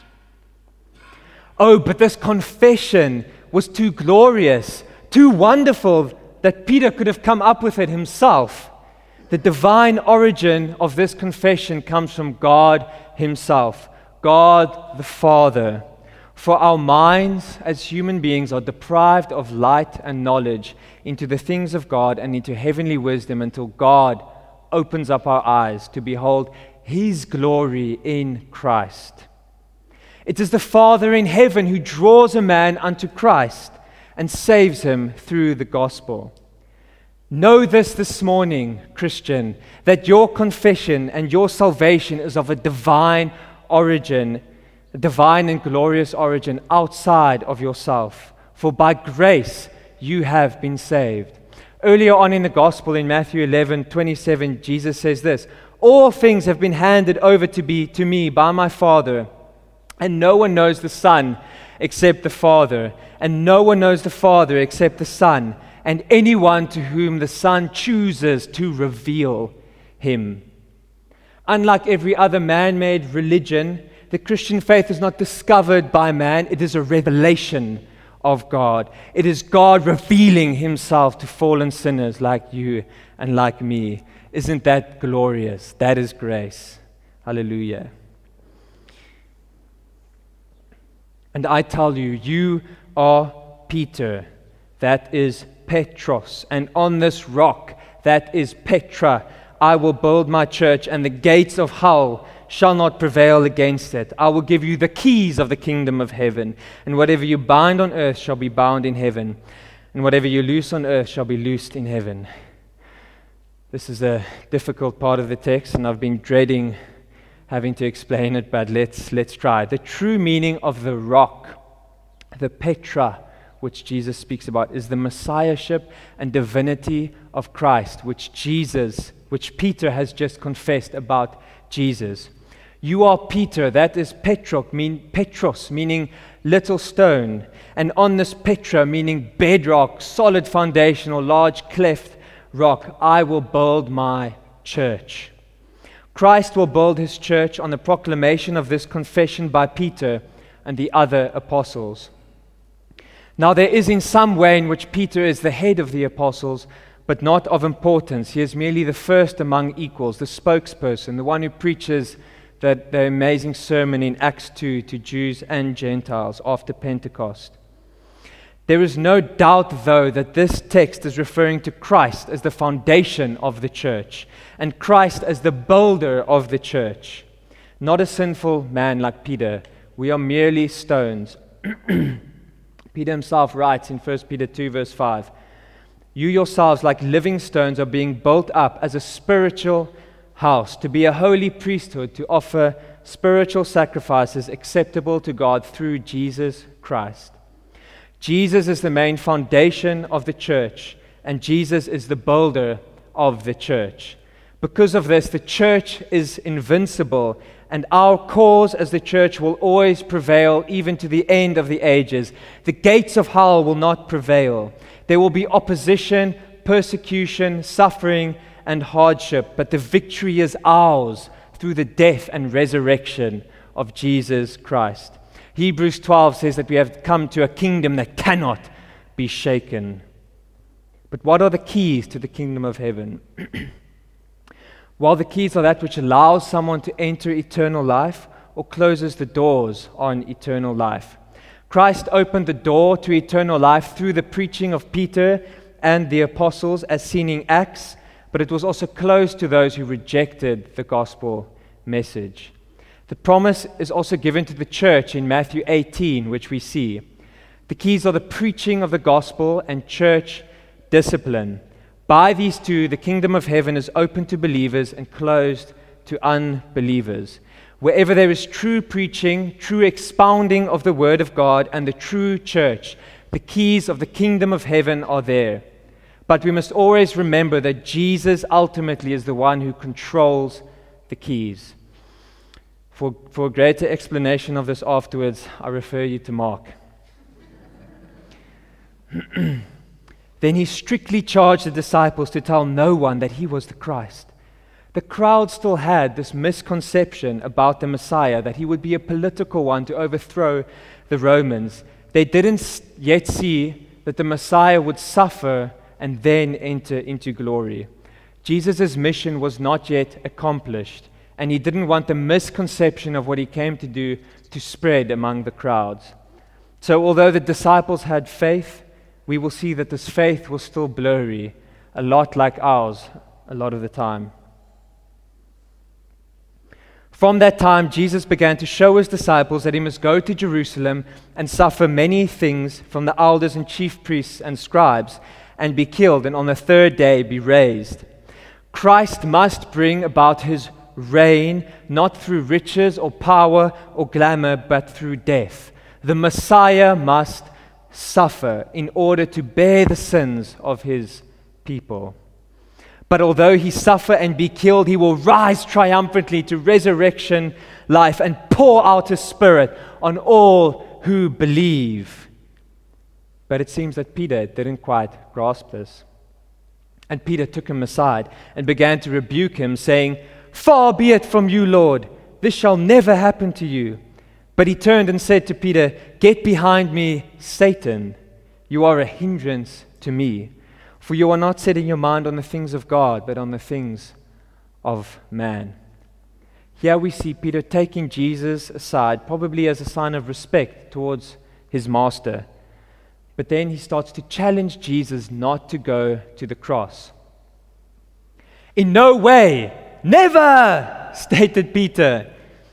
Oh, but this confession was too glorious, too wonderful, that Peter could have come up with it himself. The divine origin of this confession comes from God Himself, God the Father. For our minds as human beings are deprived of light and knowledge into the things of God and into heavenly wisdom until God opens up our eyes to behold His glory in Christ. It is the Father in heaven who draws a man unto Christ and saves him through the gospel. Know this this morning, Christian, that your confession and your salvation is of a divine origin, a divine and glorious origin outside of yourself. For by grace you have been saved. Earlier on in the gospel, in Matthew eleven twenty-seven, Jesus says this: all things have been handed over to be to me by my Father, and no one knows the Son except the Father, and no one knows the Father except the Son, and anyone to whom the Son chooses to reveal Him. Unlike every other man-made religion, the Christian faith is not discovered by man, it is a revelation of God. It is God revealing Himself to fallen sinners like you and like me. Isn't that glorious? That is grace. Hallelujah. And I tell you, you are Peter, that is Petros, and on this rock, that is Petra, I will build my church, and the gates of hell shall not prevail against it. I will give you the keys of the kingdom of heaven, and whatever you bind on earth shall be bound in heaven, and whatever you loose on earth shall be loosed in heaven. This is a difficult part of the text, and I've been dreading having to explain it, but let's let's try. The true meaning of the rock, the Petra, which Jesus speaks about, is the messiahship and divinity of Christ, which Jesus, which Peter has just confessed about Jesus. You are Peter, that is Petros, mean Petros, meaning little stone, and on this Petra, meaning bedrock, solid foundation, or large cleft rock, I will build my church. Christ will build His church on the proclamation of this confession by Peter and the other apostles. Now, there is in some way in which Peter is the head of the apostles, but not of importance. He is merely the first among equals, the spokesperson, the one who preaches that the amazing sermon in Acts two to Jews and Gentiles after Pentecost. There is no doubt, though, that this text is referring to Christ as the foundation of the church, and Christ as the builder of the church. Not a sinful man like Peter. We are merely stones. Peter himself writes in First Peter two, verse five, you yourselves, like living stones, are being built up as a spiritual house, to be a holy priesthood, to offer spiritual sacrifices acceptable to God through Jesus Christ. Jesus is the main foundation of the church, and Jesus is the builder of the church. Because of this, the church is invincible, and our cause as the church will always prevail even to the end of the ages. The gates of hell will not prevail. There will be opposition, persecution, suffering, and hardship, but the victory is ours through the death and resurrection of Jesus Christ. Hebrews twelve says that we have come to a kingdom that cannot be shaken. But what are the keys to the kingdom of heaven? Well, the keys are that which allows someone to enter eternal life or closes the doors on eternal life. Christ opened the door to eternal life through the preaching of Peter and the apostles, as seen in Acts, but it was also closed to those who rejected the gospel message. The promise is also given to the church in Matthew eighteen, which we see. The keys are the preaching of the gospel and church discipline. By these two, the kingdom of heaven is open to believers and closed to unbelievers. Wherever there is true preaching, true expounding of the word of God, and the true church, the keys of the kingdom of heaven are there. But we must always remember that Jesus ultimately is the one who controls the keys. For, for a greater explanation of this afterwards, I refer you to Mark. Then he strictly charged the disciples to tell no one that he was the Christ. The crowd still had this misconception about the Messiah, that he would be a political one to overthrow the Romans. They didn't yet see that the Messiah would suffer and then enter into glory. Jesus' mission was not yet accomplished, and he didn't want the misconception of what he came to do to spread among the crowds. So although the disciples had faith, we will see that this faith was still blurry, a lot like ours a lot of the time. From that time, Jesus began to show his disciples that he must go to Jerusalem and suffer many things from the elders and chief priests and scribes, and be killed, and on the third day be raised. Christ must bring about his reign, not through riches or power or glamour, but through death. The Messiah must suffer in order to bear the sins of his people. But although he suffer and be killed, he will rise triumphantly to resurrection life and pour out his Spirit on all who believe. But it seems that Peter didn't quite grasp this. And Peter took him aside and began to rebuke him, saying, "Far be it from you, Lord, this shall never happen to you." But he turned and said to Peter, "Get behind me, Satan. You are a hindrance to me. For you are not setting your mind on the things of God, but on the things of man." Here we see Peter taking Jesus aside, probably as a sign of respect towards his master. But then he starts to challenge Jesus not to go to the cross. "In no way, never," stated Peter.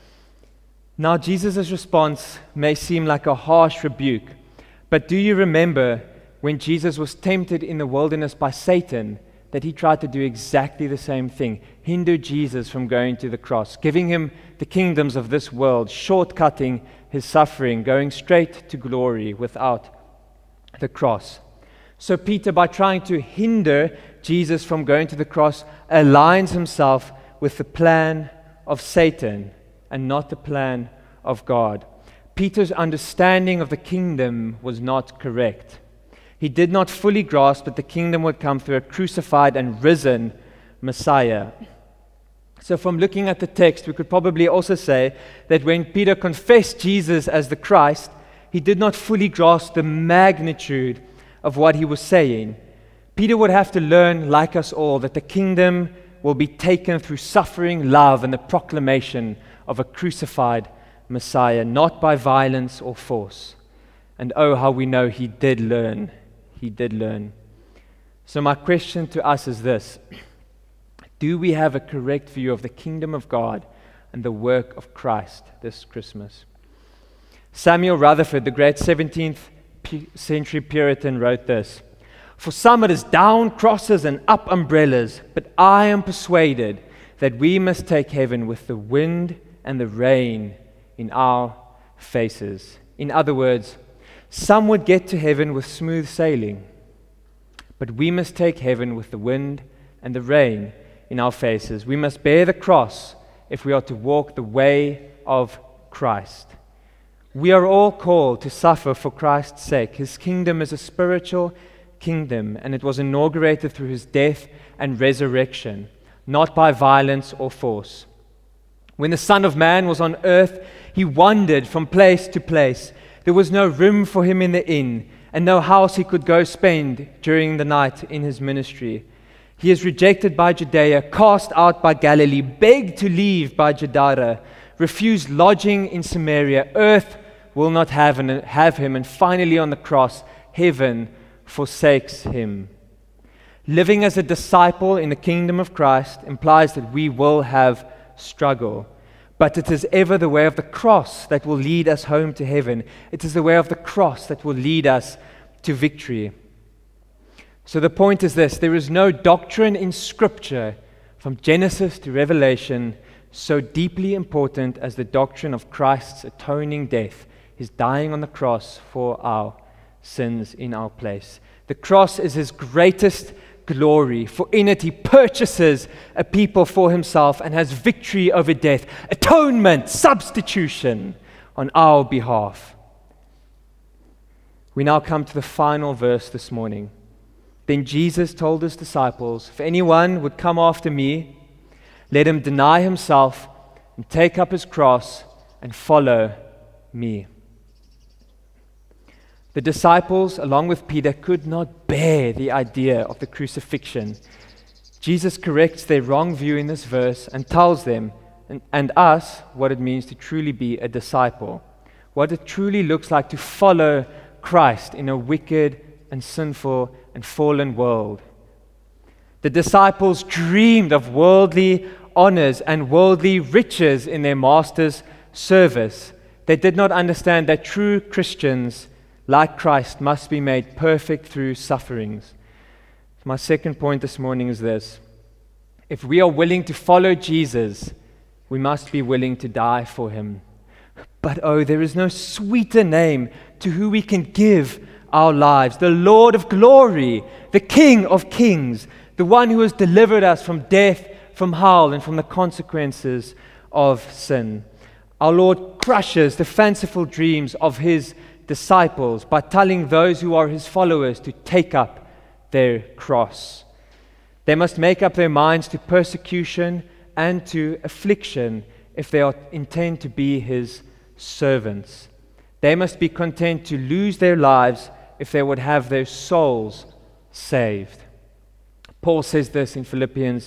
Now Jesus' response may seem like a harsh rebuke, but do you remember when Jesus was tempted in the wilderness by Satan, that he tried to do exactly the same thing, hinder Jesus from going to the cross, giving him the kingdoms of this world, shortcutting his suffering, going straight to glory without the cross. So Peter, by trying to hinder Jesus from going to the cross, aligns himself with the plan of Satan and not the plan of God. Peter's understanding of the kingdom was not correct. He did not fully grasp that the kingdom would come through a crucified and risen Messiah. So from looking at the text, we could probably also say that when Peter confessed Jesus as the Christ, he did not fully grasp the magnitude of what he was saying. Peter would have to learn, like us all, that the kingdom will be taken through suffering, love, and the proclamation of a crucified Messiah, not by violence or force. And oh, how we know he did learn. He did learn. So my question to us is this: do we have a correct view of the kingdom of God and the work of Christ this Christmas? Samuel Rutherford, the great seventeenth century Puritan, wrote this: "For some it is down crosses and up umbrellas, but I am persuaded that we must take heaven with the wind and the rain in our faces." In other words, some would get to heaven with smooth sailing, but we must take heaven with the wind and the rain in our faces. We must bear the cross if we are to walk the way of Christ. We are all called to suffer for Christ's sake. His kingdom is a spiritual kingdom, and it was inaugurated through his death and resurrection, not by violence or force. When the Son of Man was on earth, he wandered from place to place. There was no room for him in the inn, and no house he could go spend during the night in his ministry. He is rejected by Judea, cast out by Galilee, begged to leave by Gadara, refused lodging in Samaria. Earth will not have, an, have him, and finally on the cross, heaven forsakes him. Living as a disciple in the kingdom of Christ implies that we will have struggle. But it is ever the way of the cross that will lead us home to heaven. It is the way of the cross that will lead us to victory. So the point is this: there is no doctrine in Scripture, from Genesis to Revelation, so deeply important as the doctrine of Christ's atoning death, his dying on the cross for our sins in our place. The cross is his greatest glory, for in it he purchases a people for himself and has victory over death, atonement, substitution on our behalf. We now come to the final verse this morning. Then Jesus told his disciples, if anyone would come after me, let him deny himself and take up his cross and follow me. The disciples, along with Peter, could not bear the idea of the crucifixion. Jesus corrects their wrong view in this verse and tells them, and, and us, what it means to truly be a disciple, what it truly looks like to follow Christ in a wicked and sinful and fallen world. The disciples dreamed of worldly honors and worldly riches in their master's service. They did not understand that true Christians, like Christ, must be made perfect through sufferings. My second point this morning is this: if we are willing to follow Jesus, we must be willing to die for him. But oh, there is no sweeter name to who we can give our lives: the Lord of glory, the King of kings, the one who has delivered us from death, from hell, and from the consequences of sin. Our Lord crushes the fanciful dreams of his disciples by telling those who are his followers to take up their cross. They must make up their minds to persecution and to affliction if they are intend to be his servants. They must be content to lose their lives if they would have their souls saved. Paul says this in Philippians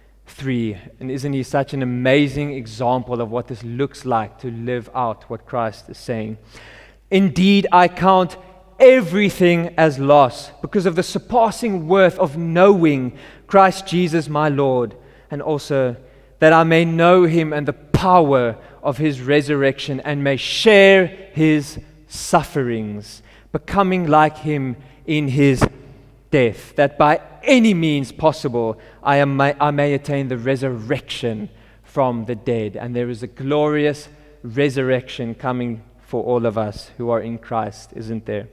three, and isn't he such an amazing example of what this looks like to live out what Christ is saying? Indeed, I count everything as loss because of the surpassing worth of knowing Christ Jesus my Lord, and also that I may know him and the power of his resurrection and may share his sufferings, becoming like him in his death, that by any means possible I, am, I may attain the resurrection from the dead. And there is a glorious resurrection coming for all of us who are in Christ, isn't there?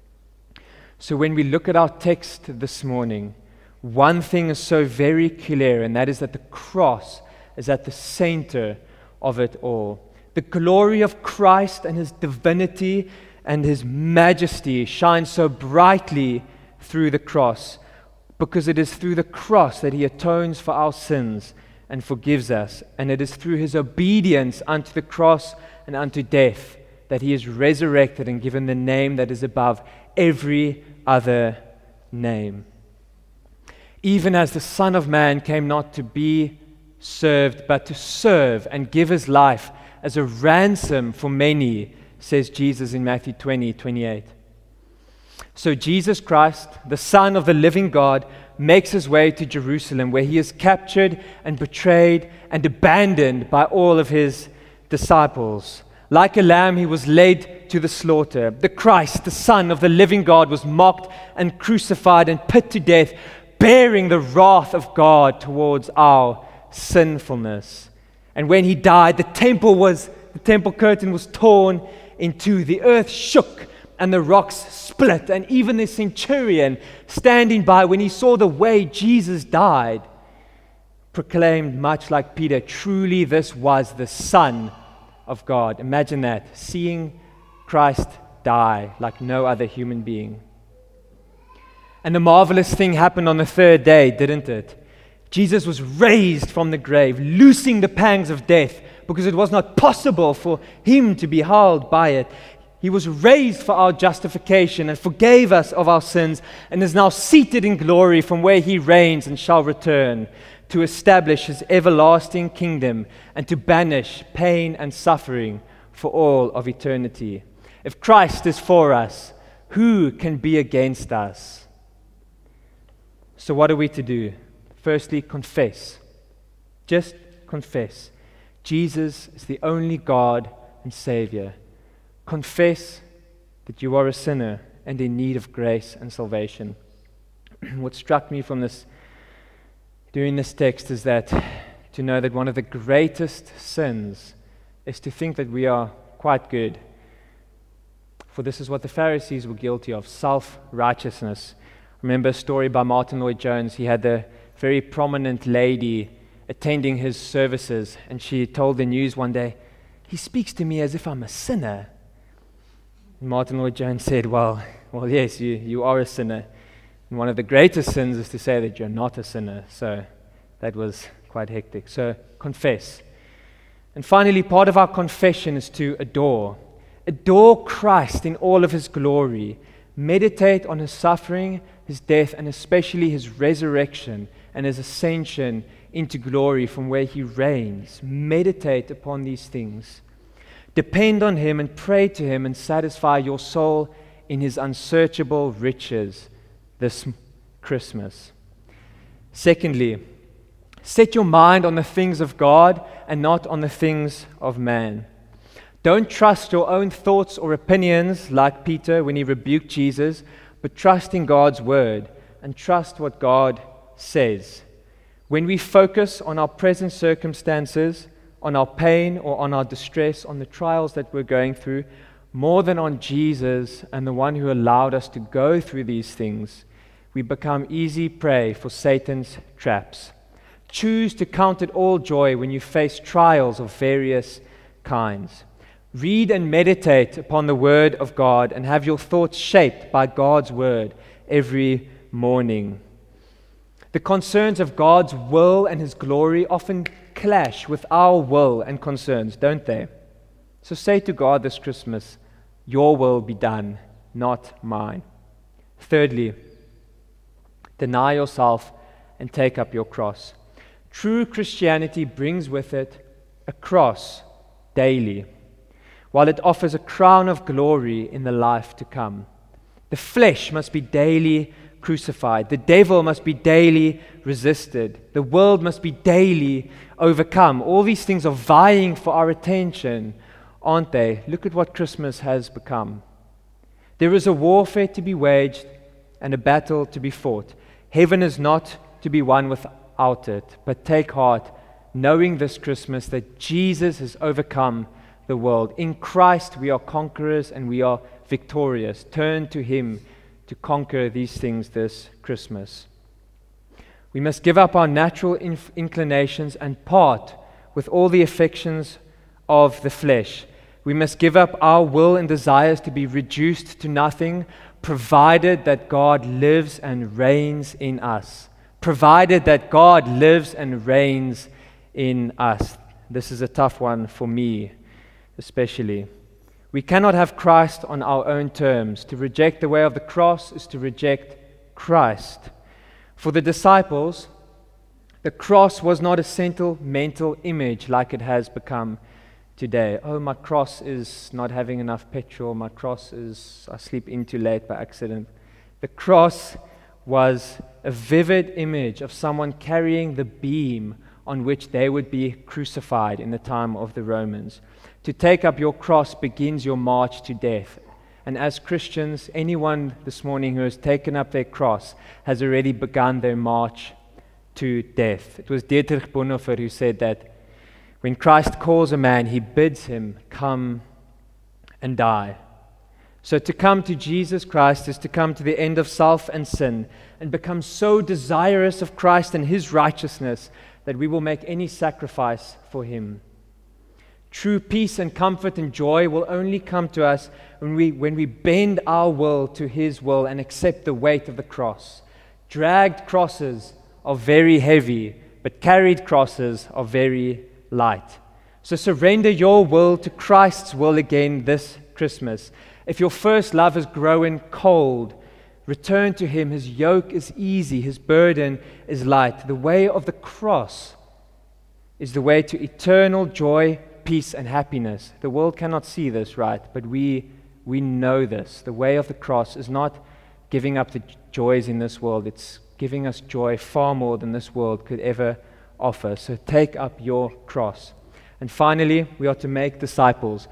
So when we look at our text this morning, one thing is so very clear, and that is that the cross is at the center of it all. The glory of Christ and his divinity and his majesty shines so brightly through the cross, because it is through the cross that he atones for our sins and forgives us, and it is through his obedience unto the cross and unto death that he is resurrected and given the name that is above every other name. Even as the Son of Man came not to be served, but to serve and give his life as a ransom for many, says Jesus in Matthew twenty, twenty-eight. So Jesus Christ, the Son of the living God, makes his way to Jerusalem, where he is captured and betrayed and abandoned by all of his disciples. Like a lamb, he was led to the slaughter. The Christ, the Son of the living God, was mocked and crucified and put to death, bearing the wrath of God towards our sinfulness. And when he died, the temple was the temple curtain was torn in two. The earth shook and the rocks split. And even the centurion, standing by when he saw the way Jesus died, proclaimed, much like Peter, truly this was the Son of God. Imagine that, seeing Christ die like no other human being. And the marvelous thing happened on the third day, didn't it? Jesus was raised from the grave, loosing the pangs of death, because it was not possible for him to be held by it. He was raised for our justification and forgave us of our sins, and is now seated in glory from where he reigns and shall return to establish his everlasting kingdom and to banish pain and suffering for all of eternity. If Christ is for us, who can be against us? So what are we to do? Firstly, confess. Just confess. Jesus is the only God and Savior. Confess that you are a sinner and in need of grace and salvation. what struck me from this, doing this text, is that to know that one of the greatest sins is to think that we are quite good. For this is what the Pharisees were guilty of, self-righteousness. Remember a story by Martin Lloyd-Jones. He had a very prominent lady attending his services, and she told the news one day, "He speaks to me as if I'm a sinner." And Martin Lloyd-Jones said, well, well, yes, you, you are a sinner. And one of the greatest sins is to say that you're not a sinner. So that was quite hectic. So confess. And finally, part of our confession is to adore. Adore Christ in all of his glory. Meditate on his suffering, his death, and especially his resurrection and his ascension into glory from where he reigns. Meditate upon these things. Depend on him and pray to him and satisfy your soul in his unsearchable riches this Christmas. Secondly, set your mind on the things of God and not on the things of man. Don't trust your own thoughts or opinions like Peter when he rebuked Jesus, but trust in God's word and trust what God says. When we focus on our present circumstances, on our pain or on our distress, on the trials that we're going through, more than on Jesus and the one who allowed us to go through these things, we become easy prey for Satan's traps. Choose to count it all joy when you face trials of various kinds. Read and meditate upon the Word of God and have your thoughts shaped by God's Word every morning. The concerns of God's will and his glory often clash with our will and concerns, don't they? So say to God this Christmas, your will be done, not mine. Thirdly, deny yourself and take up your cross. True Christianity brings with it a cross daily, while it offers a crown of glory in the life to come. The flesh must be daily crucified. The devil must be daily resisted. The world must be daily overcome. All these things are vying for our attention, aren't they? Look at what Christmas has become. There is a warfare to be waged and a battle to be fought. Heaven is not to be won without it, but take heart, knowing this Christmas that Jesus has overcome the world. In Christ we are conquerors and we are victorious. Turn to him to conquer these things this Christmas. We must give up our natural inf- inclinations and part with all the affections of the flesh. We must give up our will and desires to be reduced to nothing, provided that God lives and reigns in us. Provided that God lives and reigns in us. This is a tough one for me, especially. We cannot have Christ on our own terms. To reject the way of the cross is to reject Christ. For the disciples, the cross was not a sentimental image like it has become today. Oh, my cross is not having enough petrol. My cross is I sleep in too late by accident. The cross was a vivid image of someone carrying the beam on which they would be crucified in the time of the Romans. To take up your cross begins your march to death. And as Christians, anyone this morning who has taken up their cross has already begun their march to death. It was Dietrich Bonhoeffer who said that when Christ calls a man, he bids him come and die. So to come to Jesus Christ is to come to the end of self and sin and become so desirous of Christ and his righteousness that we will make any sacrifice for him. True peace and comfort and joy will only come to us when we, when we bend our will to his will and accept the weight of the cross. Dragged crosses are very heavy, but carried crosses are very light. So surrender your will to Christ's will again this Christmas. If your first love has grown cold, return to him. His yoke is easy, his burden is light. The way of the cross is the way to eternal joy, peace and happiness. The world cannot see this, right? But we we know this. The way of the cross is not giving up the joys in this world. It's giving us joy far more than this world could ever offer. So take up your cross. And finally, we are to make disciples.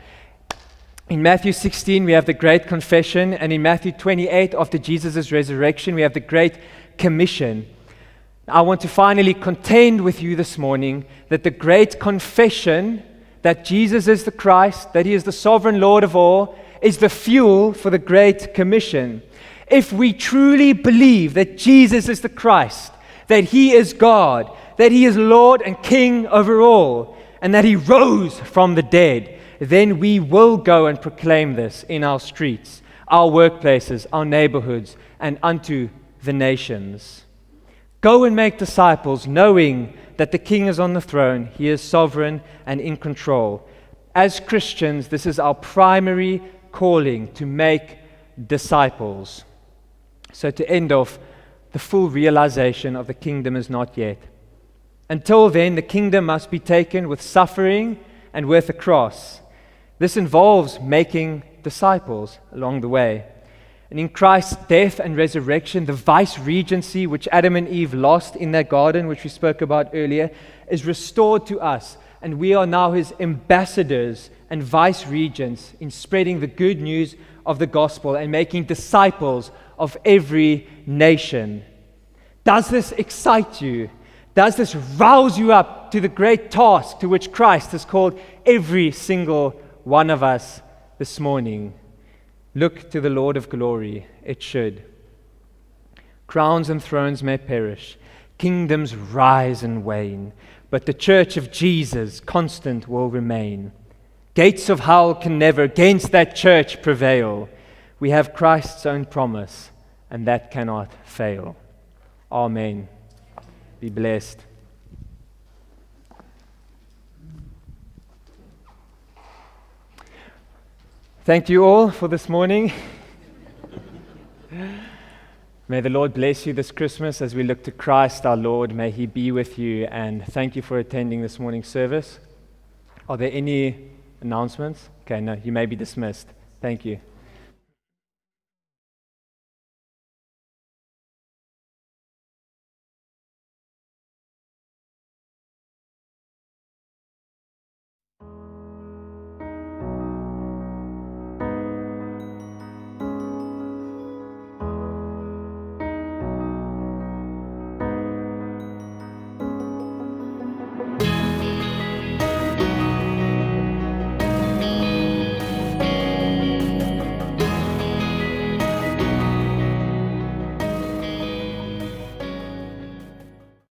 In Matthew sixteen, we have the great confession, and in Matthew twenty-eight, after Jesus' resurrection, we have the great Commission. I want to finally contend with you this morning that the great confession that Jesus is the Christ, that He is the sovereign Lord of all, is the fuel for the Great Commission. If we truly believe that Jesus is the Christ, that He is God, that He is Lord and King over all, and that He rose from the dead, then we will go and proclaim this in our streets, our workplaces, our neighborhoods, and unto the nations. Go and make disciples, knowing that the King is on the throne, He is sovereign and in control. As Christians, this is our primary calling, to make disciples. So to end off, the full realization of the kingdom is not yet. Until then, the kingdom must be taken with suffering and with a cross. This involves making disciples along the way. And in Christ's death and resurrection, the vice-regency which Adam and Eve lost in their garden, which we spoke about earlier, is restored to us. And we are now His ambassadors and vice-regents in spreading the good news of the gospel and making disciples of every nation. Does this excite you? Does this rouse you up to the great task to which Christ has called every single one of us this morning? Look to the Lord of glory. It should. Crowns and thrones may perish, kingdoms rise and wane, but the church of Jesus constant will remain. Gates of hell can never against that church prevail. We have Christ's own promise, and that cannot fail. Amen. Be blessed. Thank you all for this morning. May the Lord bless you this Christmas as we look to Christ our Lord. May He be with you, and thank you for attending this morning's service. Are there any announcements? Okay, no, you may be dismissed. Thank you.